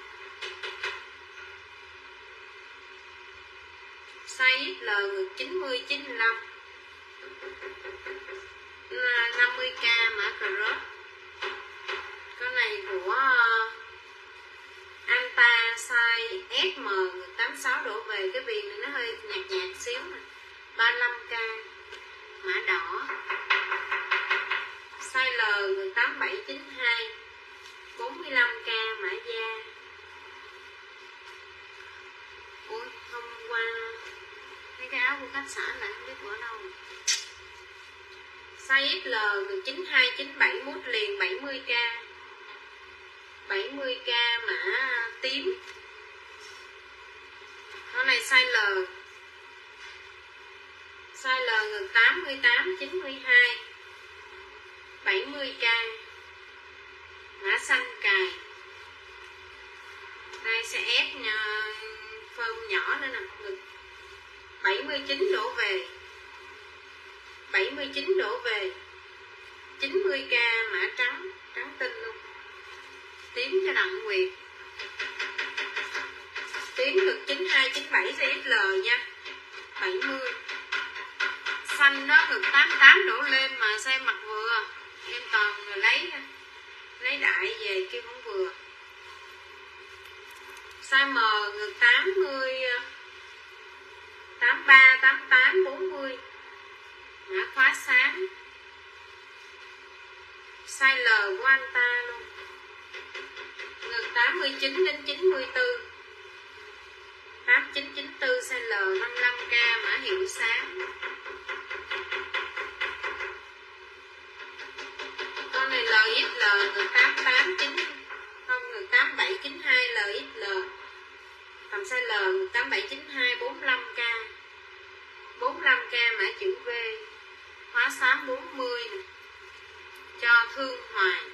Speaker 1: Size ích lờ, ngực chín mươi chín mươi lăm, năm mươi k, mã crop. Con này của Anta size ét em, ngực tám mươi sáu đổ về. Cái viền này nó hơi nhạt nhạt xíu nè, ba mươi lăm k, mã đỏ. Size L ngực tám bảy chín hai bốn mươi lăm k, mã da. Ôi hôm qua mấy cái áo của khách sạn lại không biết của đâu. Size ích lờ ngực chín hai chín bảy mút liền bảy mươi k, bảy mươi k, mã tím. Con này size L. Size L ngực tám mươi tám chín mươi hai bảy mươi k, mã xanh cài. Đây sẽ ép nha, phơm nhỏ nữa nè, ngực bảy mươi chín đổ về, bảy mươi chín đổ về, chín mươi k, mã trắng, trắng tinh luôn. Tím cho Đặng Nguyệt. Tím ngực chín hai chín bảy size ích lờ nha, bảy mươi. Xanh đó ngực tám mươi tám đổ lên mà size mặt vừa. Em toàn lấy lấy đại về kêu không vừa. Size M ngực tám mươi tám mươi ba tám mươi tám bốn mươi, mã khóa sáng. Size L của anh ta luôn, ngực tám mươi chín đến chín mươi tư, tám chín chín tư, size L, năm mươi lăm k, mã hiệu sáng. Con này L ích lờ ngực tám tám chín không, ngực tám bảy chín hai L ích lờ, tầm size L ngực tám bảy chín hai bốn mươi lăm k, bốn mươi lăm k, mã chữ V, hóa xám bốn mươi nè, cho Thương Hoài.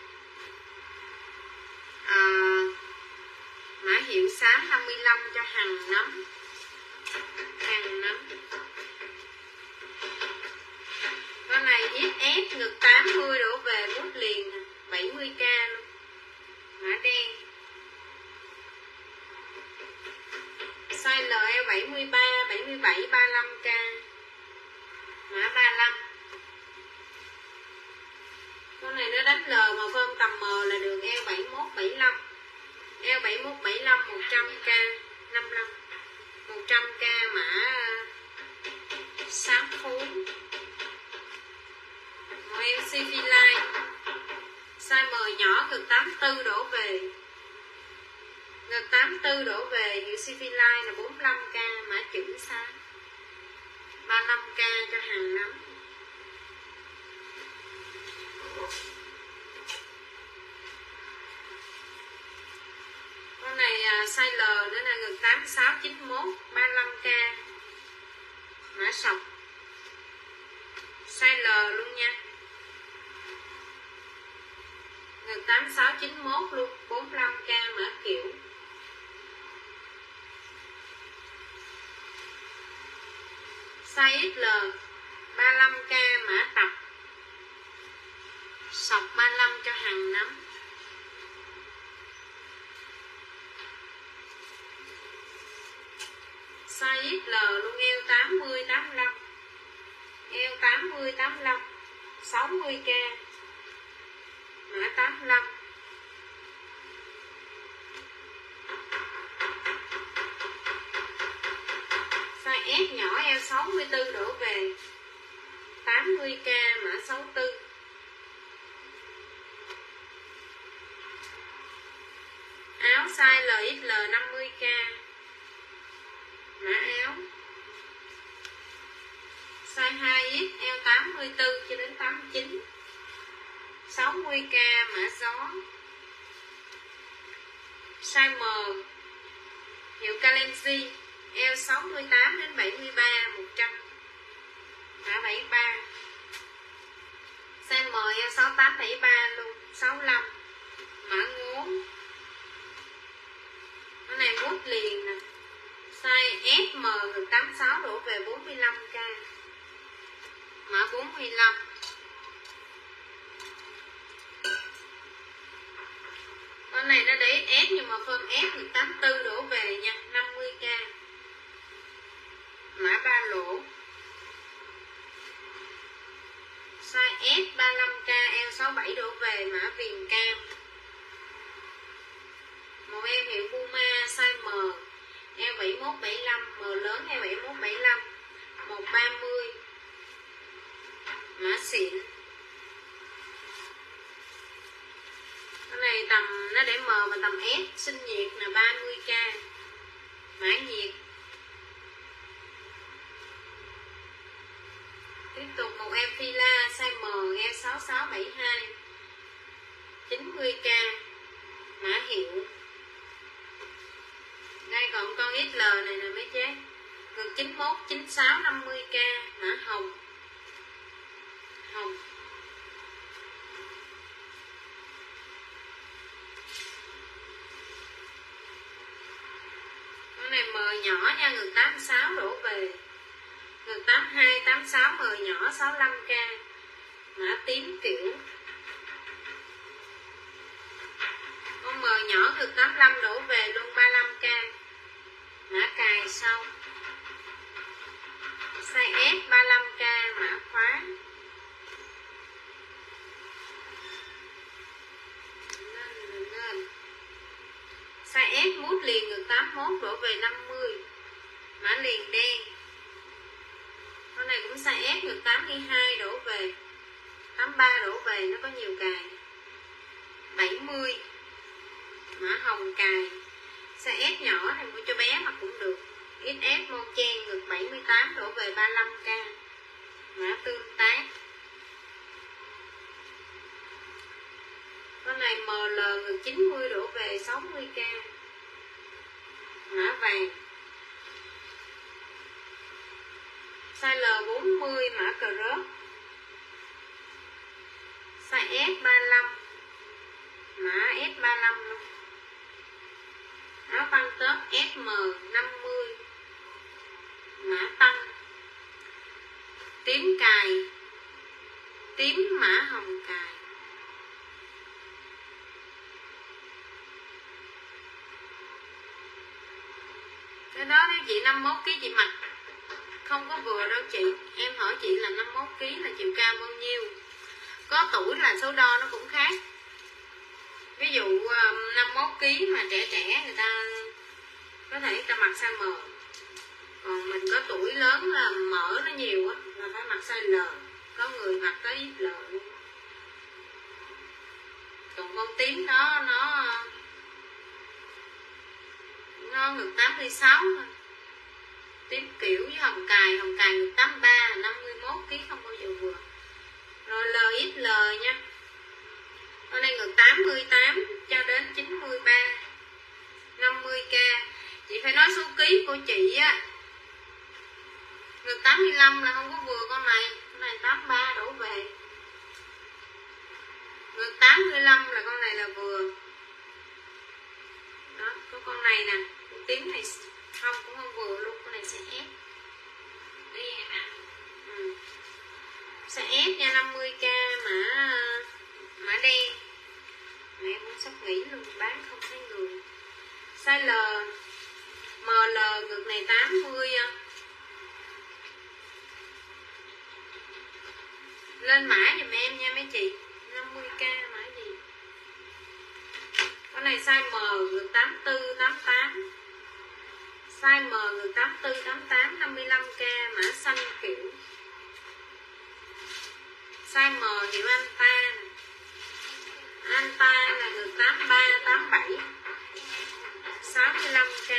Speaker 1: À, mã hiệu xám năm mươi lăm cho Hằng Nấm, Hằng Nấm. Con này ích ét ngực tám mươi đổ về mút liền nè, bảy mươi k luôn, mã đen. Size L eo bảy mươi ba bảy mươi bảy ba mươi lăm k, mã ba mươi lăm. Con này nó đánh L mà phơm tầm M là được, eo bảy mốt bảy lăm, eo bảy mốt bảy lăm, một trăm k, năm mươi lăm, một trăm k, mã xám phú. Một em xê pê Line size M nhỏ ngực tám mươi tư đổ về, ngực tám mươi tư đổ về, hiệu xê pê Line là bốn mươi lăm k, mã chữ xám, ba mươi lăm k cho Hàng Nấm. Con này size L nữa là ngực tám sáu chín mốt, ba mươi lăm k, mã sọc, size L luôn nha, ngực tám sáu chín mốt luôn, bốn mươi lăm k, mã kiểu. Size ích lờ ba mươi lăm k mã tập. Sọc ba mươi lăm cho hàng nắm. Size ích lờ luôn, eo tám mươi tám mươi lăm. Eo tám mươi tám mươi lăm, sáu mươi k mã tám mươi lăm. Size S nhỏ eo sáu mươi tư đổ về, tám mươi k mã sáu mươi tư. Áo size lờ ích lờ năm mươi k mã áo. Size hai X eo tám mươi tư cho đến tám mươi chín, sáu mươi k mã gió. Size M hiệu Kalenji eo sáu mươi tám đến bảy mươi ba, một trăm mã bảy mươi ba. Size M eo sáu mươi tám bảy mươi ba luôn, sáu mươi lăm mã ngố. Cái này mút liền nè. Size ét em ngực tám mươi sáu đổ về bốn mươi lăm k mã bốn mươi lăm. Con này nó để S nhưng mà form S ngực tám mươi tư đổ về nha, năm mươi k mã ba lỗ. Size S ba mươi lăm k eo sáu mươi bảy đổ về mã viền cam. Một em hiệu Puma size M eo bảy mươi mốt bảy mươi lăm, M lớn eo bảy mươi mốt bảy mươi lăm, một ba mươi mã xịn. Cái này tầm nó để M mà tầm S sinh nhiệt là ba mươi k mã nhiệt. Tiếp tục một em Fila size M eo sáu sáu bảy hai, chín mươi k mã hiệu. Đây còn con ích lờ này nè mấy chế, ngực chín mốt chín sáu năm mươi k mã hồng. Hồng. Con này M nhỏ nha, ngực tám mươi sáu đổ về, ngực tám mươi hai tám mươi sáu, M nhỏ sáu mươi lăm k mã tím kiểu. Con M nhỏ ngực tám mươi lăm đổ về luôn, ba mươi lăm k mã cài sau. Size S ba mươi lăm k mã khóa. Lên, lên, lên. Size S mút liền ngực tám mươi mốt đổ về năm mươi mã liền đen. Con này cũng size S ngực tám mươi hai đổ về, tám mươi ba đổ về, nó có nhiều cài, bảy mươi mã hồng cài. Size S nhỏ này mua cho bé mặc cũng được. ích ép Mon Chen ngực bảy mươi tám đổ về ba mươi lăm k mã tương tác. Con này em lờ ngực chín mươi đổ về sáu mươi k mã vàng. Size L bốn mươi mã cờ rớt. Size S ba mươi lăm mã S ba mươi lăm luôn. Áo tăng tớp ét em năm mươi mã tăng. Tím cài, tím mã hồng cài. Cái đó nếu chị năm mươi mốt ký chị mặc không có vừa đâu chị. Em hỏi chị là năm mươi mốt ký là chiều cao bao nhiêu. Có tuổi là số đo nó cũng khác. Ví dụ năm mươi mốt ký mà trẻ trẻ người ta có thể người ta mặc size M. Còn mình có tuổi lớn là mỡ nó nhiều á là phải mặc size L. Có người mặc tới ích lờ luôn. Còn con tím đó nó nó ngực tám mươi sáu thôi. Tím kiểu với hồng cài, hồng cài ngực tám mươi ba, năm mươi mốt ký không bao giờ vừa. Rồi lờ ích lờ nha. Con này ngực tám mươi tám cho đến chín mươi ba, năm mươi k. Chị phải nói số ký của chị á. Ngực tám mươi lăm là không có vừa con này. Con này tám mươi ba đổ về. Ngực tám mươi lăm là con này là vừa. Đó, có con này nè. Con tím này không cũng không vừa luôn. Con này sẽ ép. Đi em ạ. Size S nha, năm mươi k mã mã đen. Mẹ cũng sắp nghỉ luôn, bán không thấy người. Size L em lờ ngực này tám mươi. Lên mã giùm em nha mấy chị. năm mươi k mã gì? Con này size M ngực tám tư tám tám. Size M ngực tám tư tám tám, năm mươi lăm k mã xanh kiểu. Size M hiệu Anta. Anta là ngực tám ba tám bảy. sáu mươi lăm k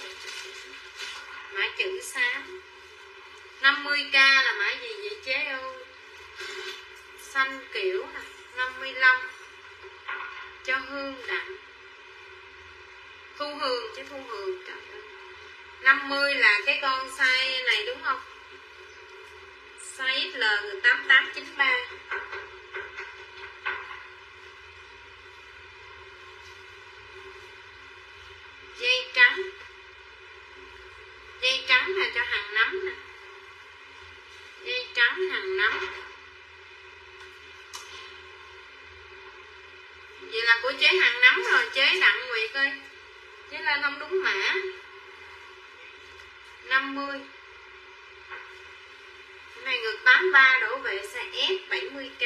Speaker 1: mã chữ xám. năm mươi k là mã gì vậy chế ơi? Xanh kiểu nè, năm mươi lăm cho Hương Đặng. Thu Hương chứ Thu Hương trời ơi. năm mươi là cái con size này đúng không? Size ích lờ ngực tám tám chín ba. Dây trắng. Dây trắng là cho hàng nấm nè. Dây trắng hàng nấm. Vậy là của chế hàng nấm rồi, chế Đặng Nguyệt ơi. Chế lên không đúng mã. năm mươi. Cái này ngực tám mươi ba đổ về size S bảy mươi k.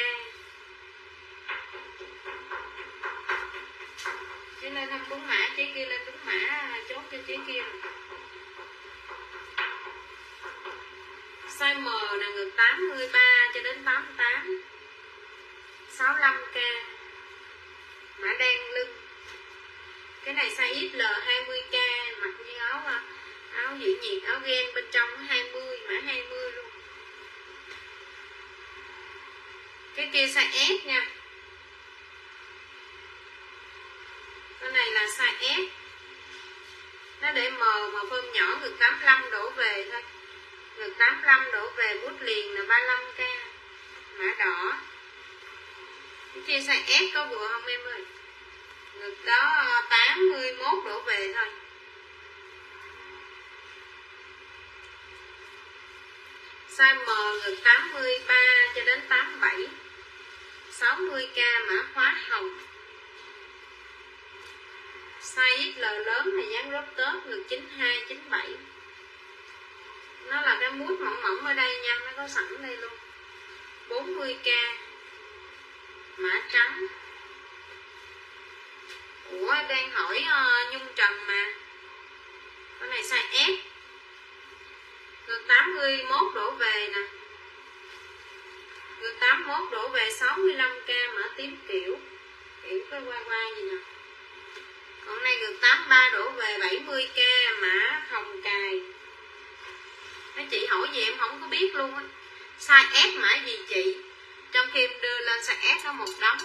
Speaker 1: Chế lên không đúng mã, chế kia lên đúng mã, chốt cho chế kia rồi. Size M là ngực tám mươi ba cho đến tám mươi tám. sáu mươi lăm k. Mã đen lưng. Cái này size ích lờ hai mươi k, mặc như áo áo giữ nhiệt, áo gen bên trong hai mươi, mã hai mươi luôn. Cái kia size S nha. Cái này là size S. Nó để M mà phơm nhỏ ngực tám mươi lăm đổ về thôi. Ngực tám mươi lăm đổ về bút liền là ba mươi lăm k. Mã đỏ. Cái kia size S có vừa không em ơi? Ngực đó tám mươi mốt đổ về thôi. Size M ngực tám mươi ba cho đến tám mươi bảy. sáu mươi k mã khóa hồng. Size ích lờ lớn là dáng rốt tớp ngực chín hai chín bảy. Nó là cái mút mỏng mỏng ở đây nha, nó có sẵn đây luôn. bốn mươi k mã trắng. Ủa đang hỏi uh, Nhung Trần mà. Cái này size S. Ngực tám mươi mốt đổ về nè. Ngực tám mươi mốt đổ về sáu mươi lăm k mã tím kiểu. Kiểu cái qua qua gì nè. Còn này ngực tám mươi ba đổ về bảy mươi k mã hồng cài. Mấy chị hỏi gì em không có biết luôn á. Size S mã gì chị? Trong khi em đưa lên size S có một đống.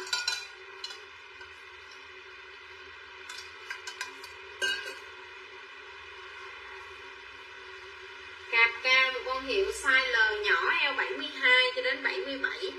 Speaker 1: Cạp cao một con hiệu size L nhỏ eo bảy mươi hai cho đến bảy mươi bảy.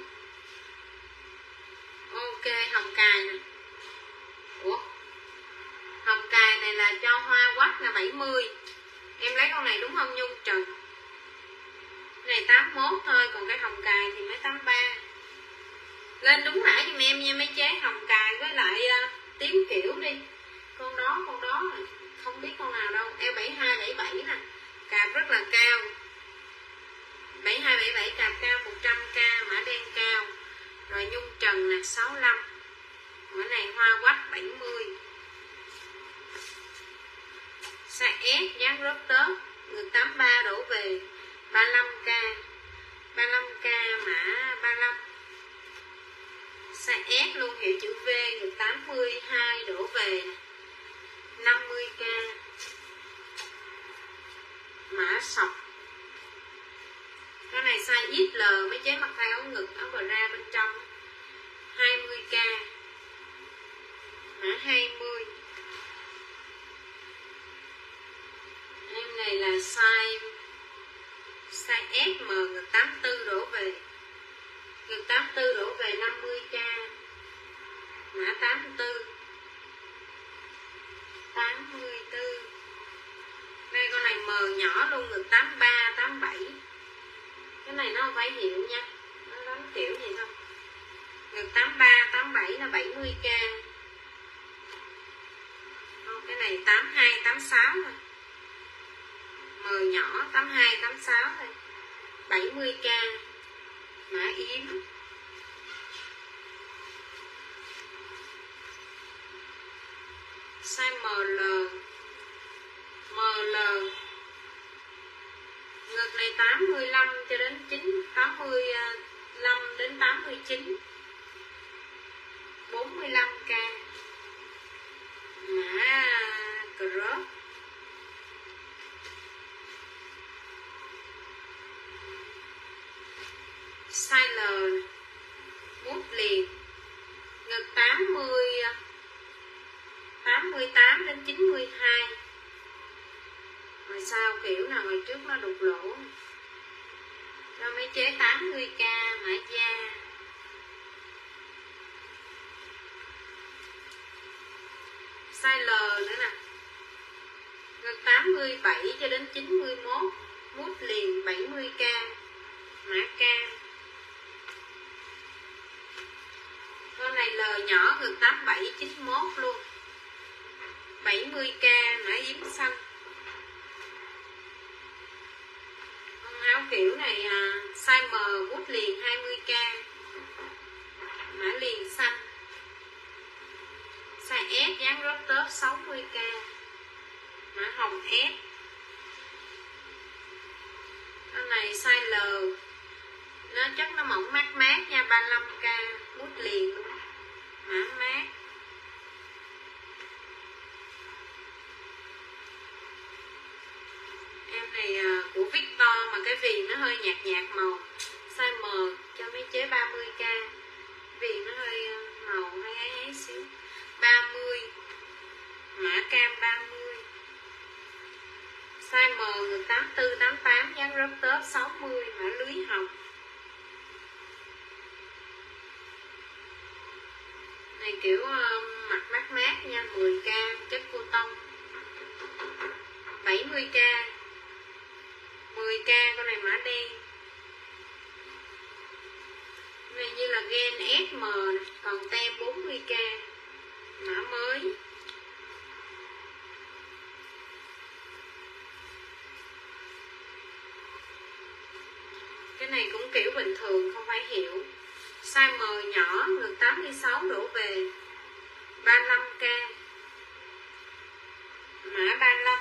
Speaker 1: Ok, hồng cài nè. Ủa? Hồng cài này là cho hoa quắc là bảy mươi. Em lấy con này đúng không Nhung Trần? Cái này tám mươi mốt thôi, còn cái hồng cài thì mới tám mươi ba. Lên đúng mã giùm em nha mấy chế, hồng cài với lại uh, tím kiểu đi. Con đó, con đó không biết con nào đâu. Eo bảy hai bảy bảy nè. Cạp rất là cao. bảy hai bảy bảy cạp cao một trăm k, mã đen cao. Rồi Nhung Trần là sáu mươi lăm. Mã này hoa quách bảy mươi. Size S dáng rớt tớp, ngực tám mươi ba đổ về ba mươi lăm k. ba mươi lăm k mã ba mươi lăm. Size S luôn hiệu chữ V, ngực tám mươi hai đổ về năm mươi k. Mã sọc. Cái này size ích lờ mấy chế mặc thay áo ngực, áo bra bên trong hai mươi k. Mã hai mươi. Em này là size size S M ngực tám mươi tư đổ về. Ngực tám mươi tư đổ về năm mươi k. Mã tám mươi tư. tám mươi tư. Đây con này M nhỏ luôn, ngực tám mươi ba, tám mươi bảy. Cái này nó không phải hiệu nha. Nó đánh kiểu gì thôi. Ngực tám ba, tám bảy là bảy mươi k. Không, cái này tám hai, tám sáu thôi. M nhỏ tám hai, tám sáu thôi. bảy mươi k. Mã yếm. Size em lờ. em lờ. Ngực này tám mươi lăm cho đến chín, tám mươi lăm đến tám mươi chín. bốn mươi lăm k. Mã crop. Size L. Mút liền. Ngực tám mươi, tám mươi tám đến chín mươi hai. Rồi sau kiểu nào hồi trước nó đục lỗ. Cho mấy chế tám mươi k. Mã da. Size L nữa nè. Ngực tám mươi bảy cho đến chín mươi mốt. Mút liền bảy mươi k. Mã cam. Con này L nhỏ ngực tám bảy chín mốt luôn. bảy mươi k. Mã yếm xanh. Con áo kiểu này à, size M mút liền hai mươi k. Mã liền xanh. Size S dáng crop top sáu mươi k. Mã hồng S. Con này size L. Nó chất nó mỏng mát mát nha, ba mươi lăm k. Mút liền luôn. Mã mát. Em này à, của Victor mà cái viền nó hơi nhạt nhạt màu. Size M cho mấy chế ba mươi k. Viền nó hơi màu hơi ấy ấy xíu. ba mươi. Mã cam ba mươi. Size M ngực tám tư, tám tám dáng crop top sáu mươi. Mã lưới hồng. Này kiểu uh, mặt mát mát nha, mười k. Chất cô tông. bảy mươi k. mười k. Con này mã đen. Con này như là gen ét em này. Còn tem bốn mươi k. Mã mới. Cái này cũng kiểu bình thường, không phải hiệu. Size M nhỏ, ngực tám mươi sáu đổ về. ba mươi lăm k. Mã ba mươi lăm.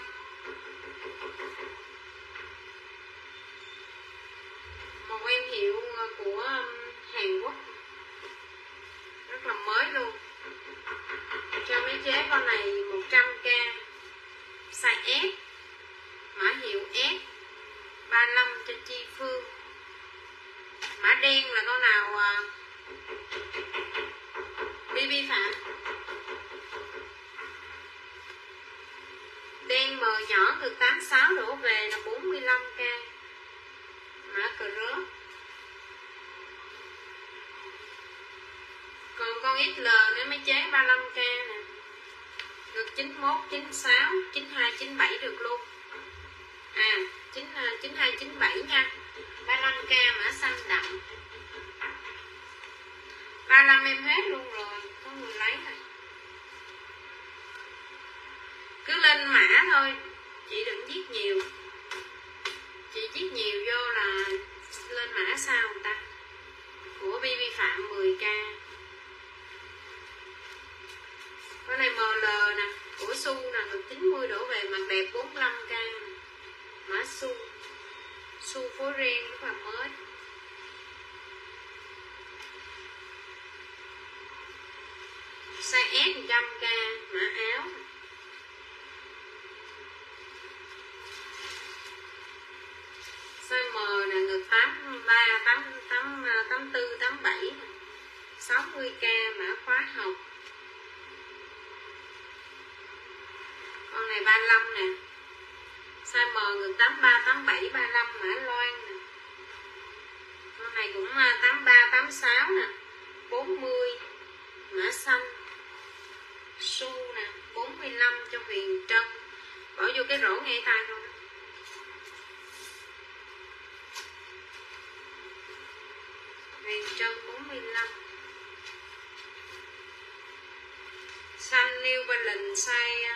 Speaker 1: Một em hiệu của Hàn Quốc. Rất là mới luôn. Cho mấy chế con này một trăm k. Size S. Mã hiệu S. ba mươi lăm cho Chi Phương. Mã đen là con nào à? bê bê Phạm. Đen M nhỏ từ tám mươi sáu đổ về là bốn mươi lăm k. Mã crop. Còn con ích lờ nữa mấy chế ba mươi lăm k nè. Được chín mươi mốt, chín mươi sáu, chín mươi hai, chín mươi bảy được luôn. À, chín mươi hai, chín mươi bảy nha. ba mươi lăm k mã xanh đậm. ba mươi lăm em hết luôn rồi, có người lấy rồi. Cứ lên mã thôi, chị đừng viết nhiều. Chị viết nhiều vô là lên mã sao người ta. Của bê bê Phạm mười k. Con này em lờ nè, của Su nè, được chín mươi đổ về, mặt đẹp bốn mươi lăm k. Mã Su. Su phối ren rất là mới. Size S một trăm k. Mã áo. Size M là ngực tám mươi ba, tám mươi tám, tám mươi tư, tám mươi bảy, sáu mươi k. Mã khóa học. Con này ba mươi lăm nè. Size M ngực tám mươi ba, tám mươi bảy, ba mươi lăm. Mã loan nè. Con này cũng tám mươi ba, tám mươi sáu nè. bốn mươi. Mã xanh. Su nè, bốn mươi lăm cho Huyền Trân. Bỏ vô cái rổ nghe tay thôi đó. Huyền trân bốn mươi lăm. Xanh New Balance size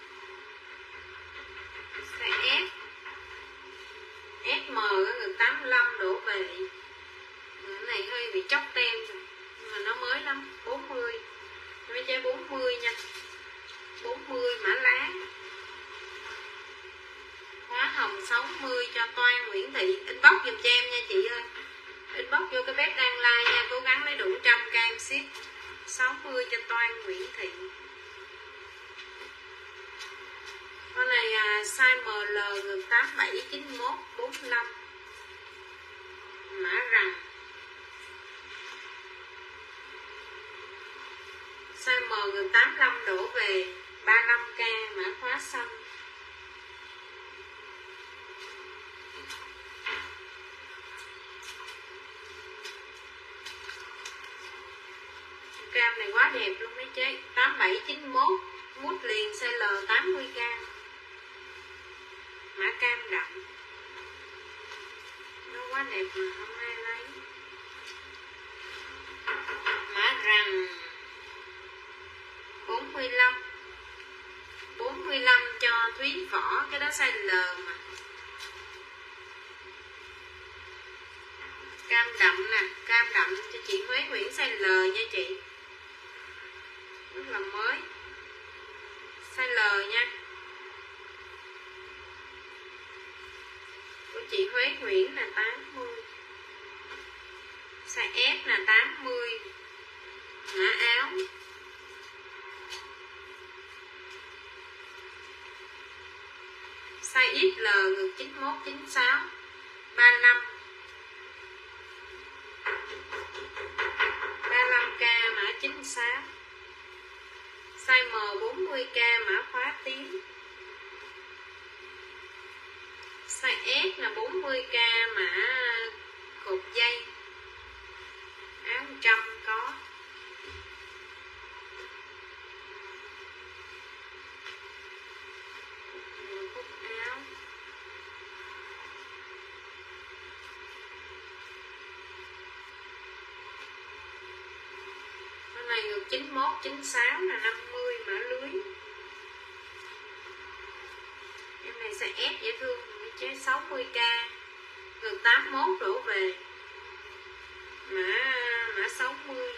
Speaker 1: size S ét em ngực tám mươi lăm đổ về. Cái này hơi bị chóc tem rồi, nhưng mà nó mới lắm. Bốn mươi mấy trái bốn mươi nha, bốn mươi mã lá. Hóa hồng sáu mươi cho Toan Nguyễn Thị. Inbox giùm cho em nha chị ơi, inbox vô cái bếp đang like nha, cố gắng lấy đủ trăm ca em ship. Sáu mươi cho Toan Nguyễn Thị. Con này à, size em lờ ngực tám bảy chín mốt bốn mươi lăm. Mã rằng. Size M ngực tám mươi lăm đổ về ba mươi lăm ca, mã khóa xanh. Cam này quá đẹp luôn mấy chế. Tám bảy chín mốt mút liền size L tám mươi k. Mã cam đậm. Nó quá đẹp mà không ai lấy. Mã rằng bốn mươi lăm. bốn mươi lăm cho Thúy Võ, cái đó size L mà. Cam đậm nè, cam đậm cho chị Huế Nguyễn size L nha chị. Rất là mới. Size L nha. Của chị Huế Nguyễn là tám mươi. Size S là tám mươi. Mã áo. Size ích lờ ngực chín mốt chín sáu ba mươi lăm. ba mươi lăm k mã chín sáu. Size M bốn mươi k mã khóa tím. Size S là bốn mươi k mã cột dây. Áo một trăm có. Cúc áo. Con này ngực chín mốt chín sáu là năm mươi mã lưới. Em này size S dễ thương, chế sáu mươi k. Ngực tám mốt đổ về. Mã mã sáu mươi.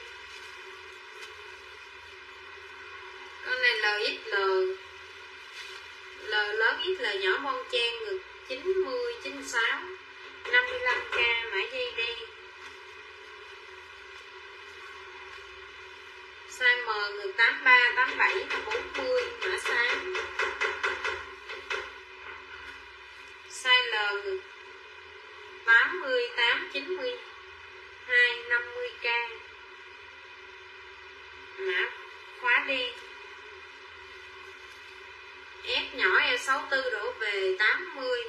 Speaker 1: Con này lờ ích lờ. L lớn ích L nhỏ bon chen ngực chín mươi chín sáu năm mươi lăm k mã dây đen. Size M ngực tám ba tám bảy bốn mươi mã sáng. Size L ngực tám mươi tám chín mươi hai năm mươi k mã khóa đen. S nhỏ eo sáu mươi tư đổ về tám mươi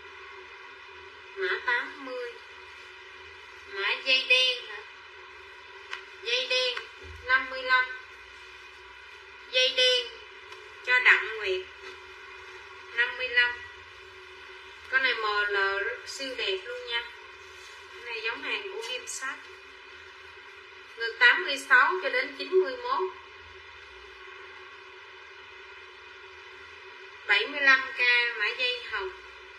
Speaker 1: mã tám mươi. Mã dây đen hả? Dây đen năm mươi lăm. Dây đen cho Đặng Nguyệt năm mươi lăm. Con này em lờ rất siêu đẹp luôn nha. Cái này giống hàng của Kim Sắc. Ngực tám mươi sáu cho đến chín mươi mốt. bảy mươi lăm k mã dây hồng.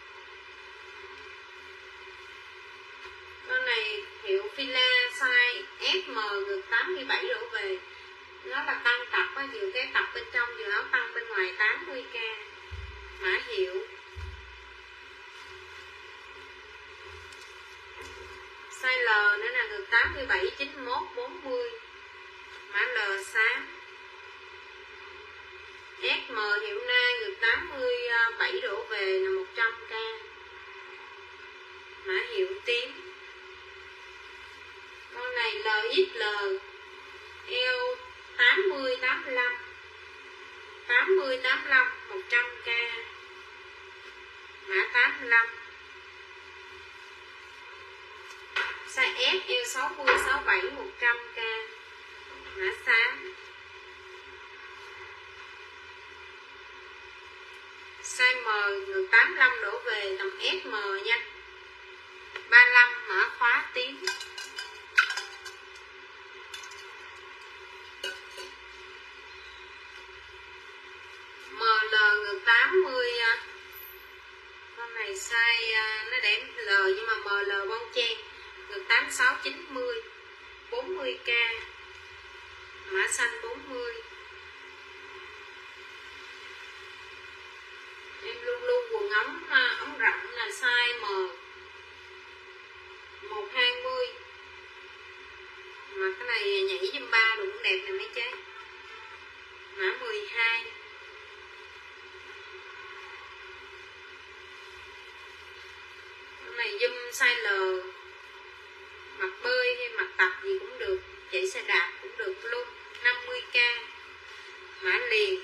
Speaker 1: Con này hiệu Fila size ét em ngực tám mươi bảy đổ về. Nó là tăng tập á, vừa cái tập bên trong vừa áo tăng bên ngoài tám mươi k. Mã hiệu. Size L nữa là ngực tám mươi bảy chín mốt bốn mươi. Mã L xám. ét em hiệu Na ngực tám mươi bảy đổ về là một trăm k. Mã hiệu tím. Con này lờ ích lờ eo tám mươi tám mươi lăm. tám mươi tám mươi lăm một trăm k. Mã tám mươi lăm. Size S eo sáu mươi sáu mươi bảy một trăm k. Mã xám. Size M ngực tám mươi lăm đổ về tầm ét em nha. ba mươi lăm mã khóa tím. size nó để L nhưng mà em lờ bon chen, ngực tám sáu chín mươi, bốn mươi k, mã xanh bốn mươi. Em luôn luôn quần ống ống rộng là size M một hai mươi, mà cái này nhảy Zumba đủ cũng đẹp này mấy chế, mã mười hai. Cái này zoom size L, mặc bơi hay mặc tập gì cũng được, chạy xe đạp cũng được luôn, năm mươi k, mã liền.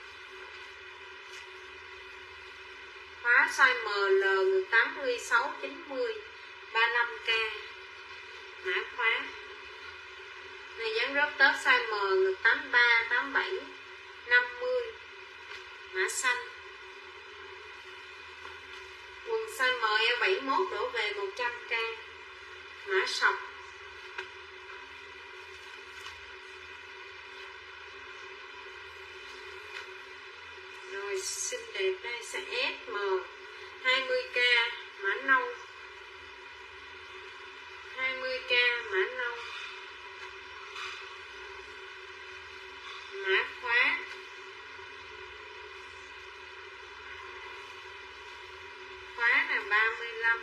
Speaker 1: Khóa size M L, ngực tám mươi sáu chín mươi, ba mươi lăm k, mã khóa. Này dáng rớt tớp size M, ngực tám mươi ba, tám mươi bảy, năm mươi, mã xanh. Quần size M eo bảy mươi mốt đổ về một trăm k, mã sọc. Rồi xinh đẹp đây, size S M hai mươi k, mã nâu, hai mươi k, mã nâu, mã khóa. Khóa là ba mươi lăm,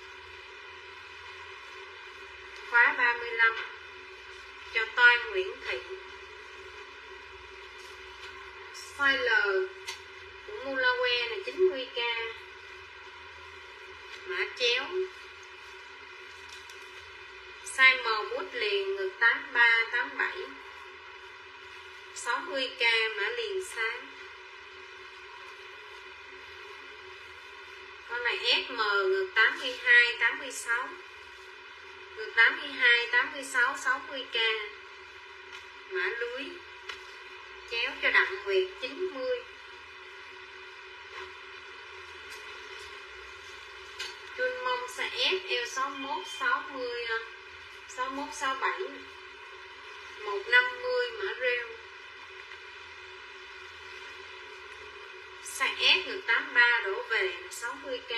Speaker 1: khóa ba mươi lăm cho Toan Nguyễn Thị. Size L của Mulawe là chín mươi k, mã chéo. Size M bút liền, ngực tám mươi ba, tám mươi bảy, sáu mươi k, mã liền sáng. Con này S M, ngực tám mươi hai, tám mươi sáu, ngực tám mươi hai, tám mươi sáu, sáu mươi k, mã lưới chéo cho Đặng Nguyệt chín mươi. Chun mông size S, eo sáu mươi mốt, sáu mươi, sáu mươi mốt, sáu mươi bảy, một trăm năm mươi, mã rêu. Size S, ngực tám mươi ba đổ về là sáu mươi k,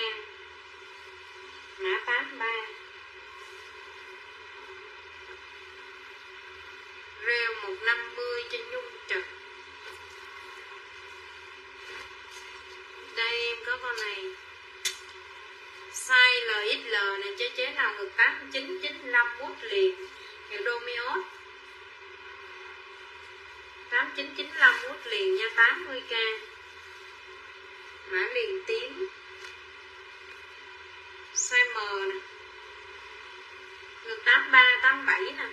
Speaker 1: mã tám mươi ba. Rêu một trăm năm mươi cho Nhung Trật. Đây em có con này size L X L này, chế chế nào ngực tám mươi chín, chín mươi lăm, bút liền, hiệu Domios tám mươi chín, chín mươi lăm, bút liền nha, tám mươi k, mã liền tím. Size M nè, ngực tám mươi ba, tám mươi bảy nè,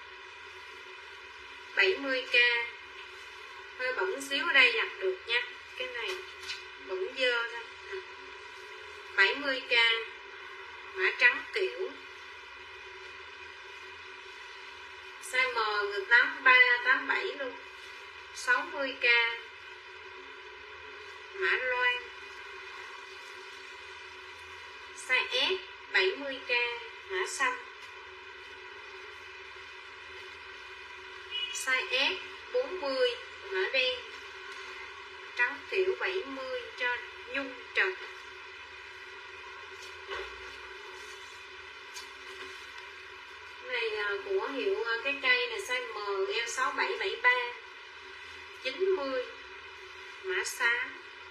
Speaker 1: bảy mươi k, hơi bẩn xíu ở đây giặt được nha, cái này bẩn dơ thôi. bảy mươi k, mã trắng tiểu. Size M, ngực tám mươi ba, tám mươi bảy luôn, sáu mươi k, mã loan. Size S, bảy mươi k, mã xanh. Size S, bốn mươi, mã đen, trắng tiểu, bảy mươi cho Nhung Trật. Này là của hiệu cái cây này, size M, eo sáu bảy, bảy ba, chín mươi, mã xám.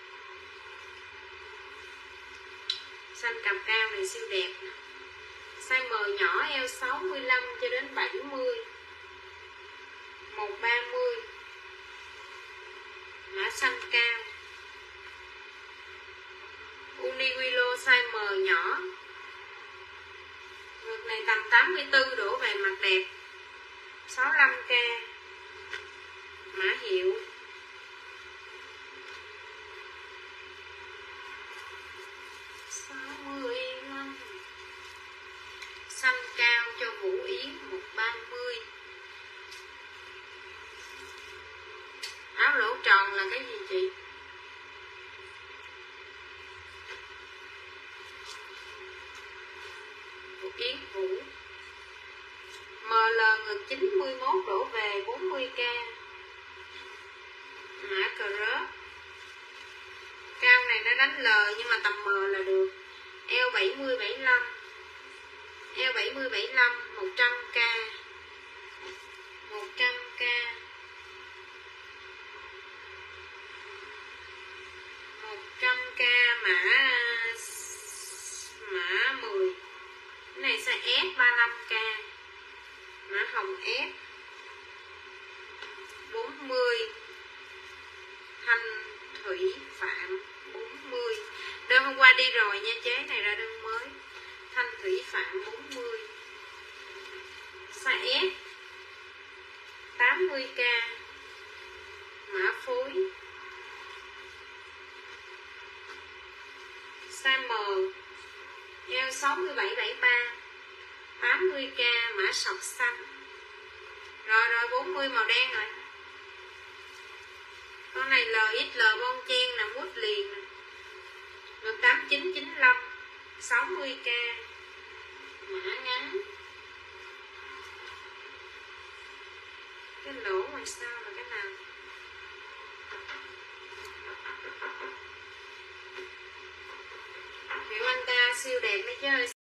Speaker 1: Xanh cằm cao này siêu đẹp. Size M nhỏ, eo sáu mươi lăm cho đến bảy mươi, một trăm ba mươi, mã xanh cao. Uniqlo size M nhỏ, ngực này tầm tám mươi tư đổ về mặt đẹp, sáu mươi lăm k, mã hiệu. sáu mươi lăm, xanh cao cho Vũ Yến, một trăm ba mươi. Áo lỗ tròn là cái gì chị? Yến Vũ. em lờ ngực chín mươi mốt đổ về bốn mươi k, mã cờ rớt. Cao này nó đánh L nhưng mà tầm M là được. bảy mươi bảy mươi lăm, eo bảy mươi bảy mươi lăm, một trăm k, một trăm k, một trăm k, mã mã mười. Cái này size S ba mươi lăm k, mã hồng S bốn mươi, Thanh Thủy Phạm bốn mươi. Đơn hôm qua đi rồi nha, chế này ra đơn mới. Thanh Thủy Phạm bốn mươi, size S tám mươi k, mã phối. Size M, eo sáu mươi bảy bảy mươi ba, tám mươi k, mã sọc xanh. Rồi rồi, bốn mươi màu đen rồi. Con này lờ ích lờ bon chen nè, mút liền nè. Được tám chín chín lăm, sáu mươi k, mã ngắn. Cái lỗ ngoài sau là cái nào? Kiểu anh ta siêu đẹp đấy chứ.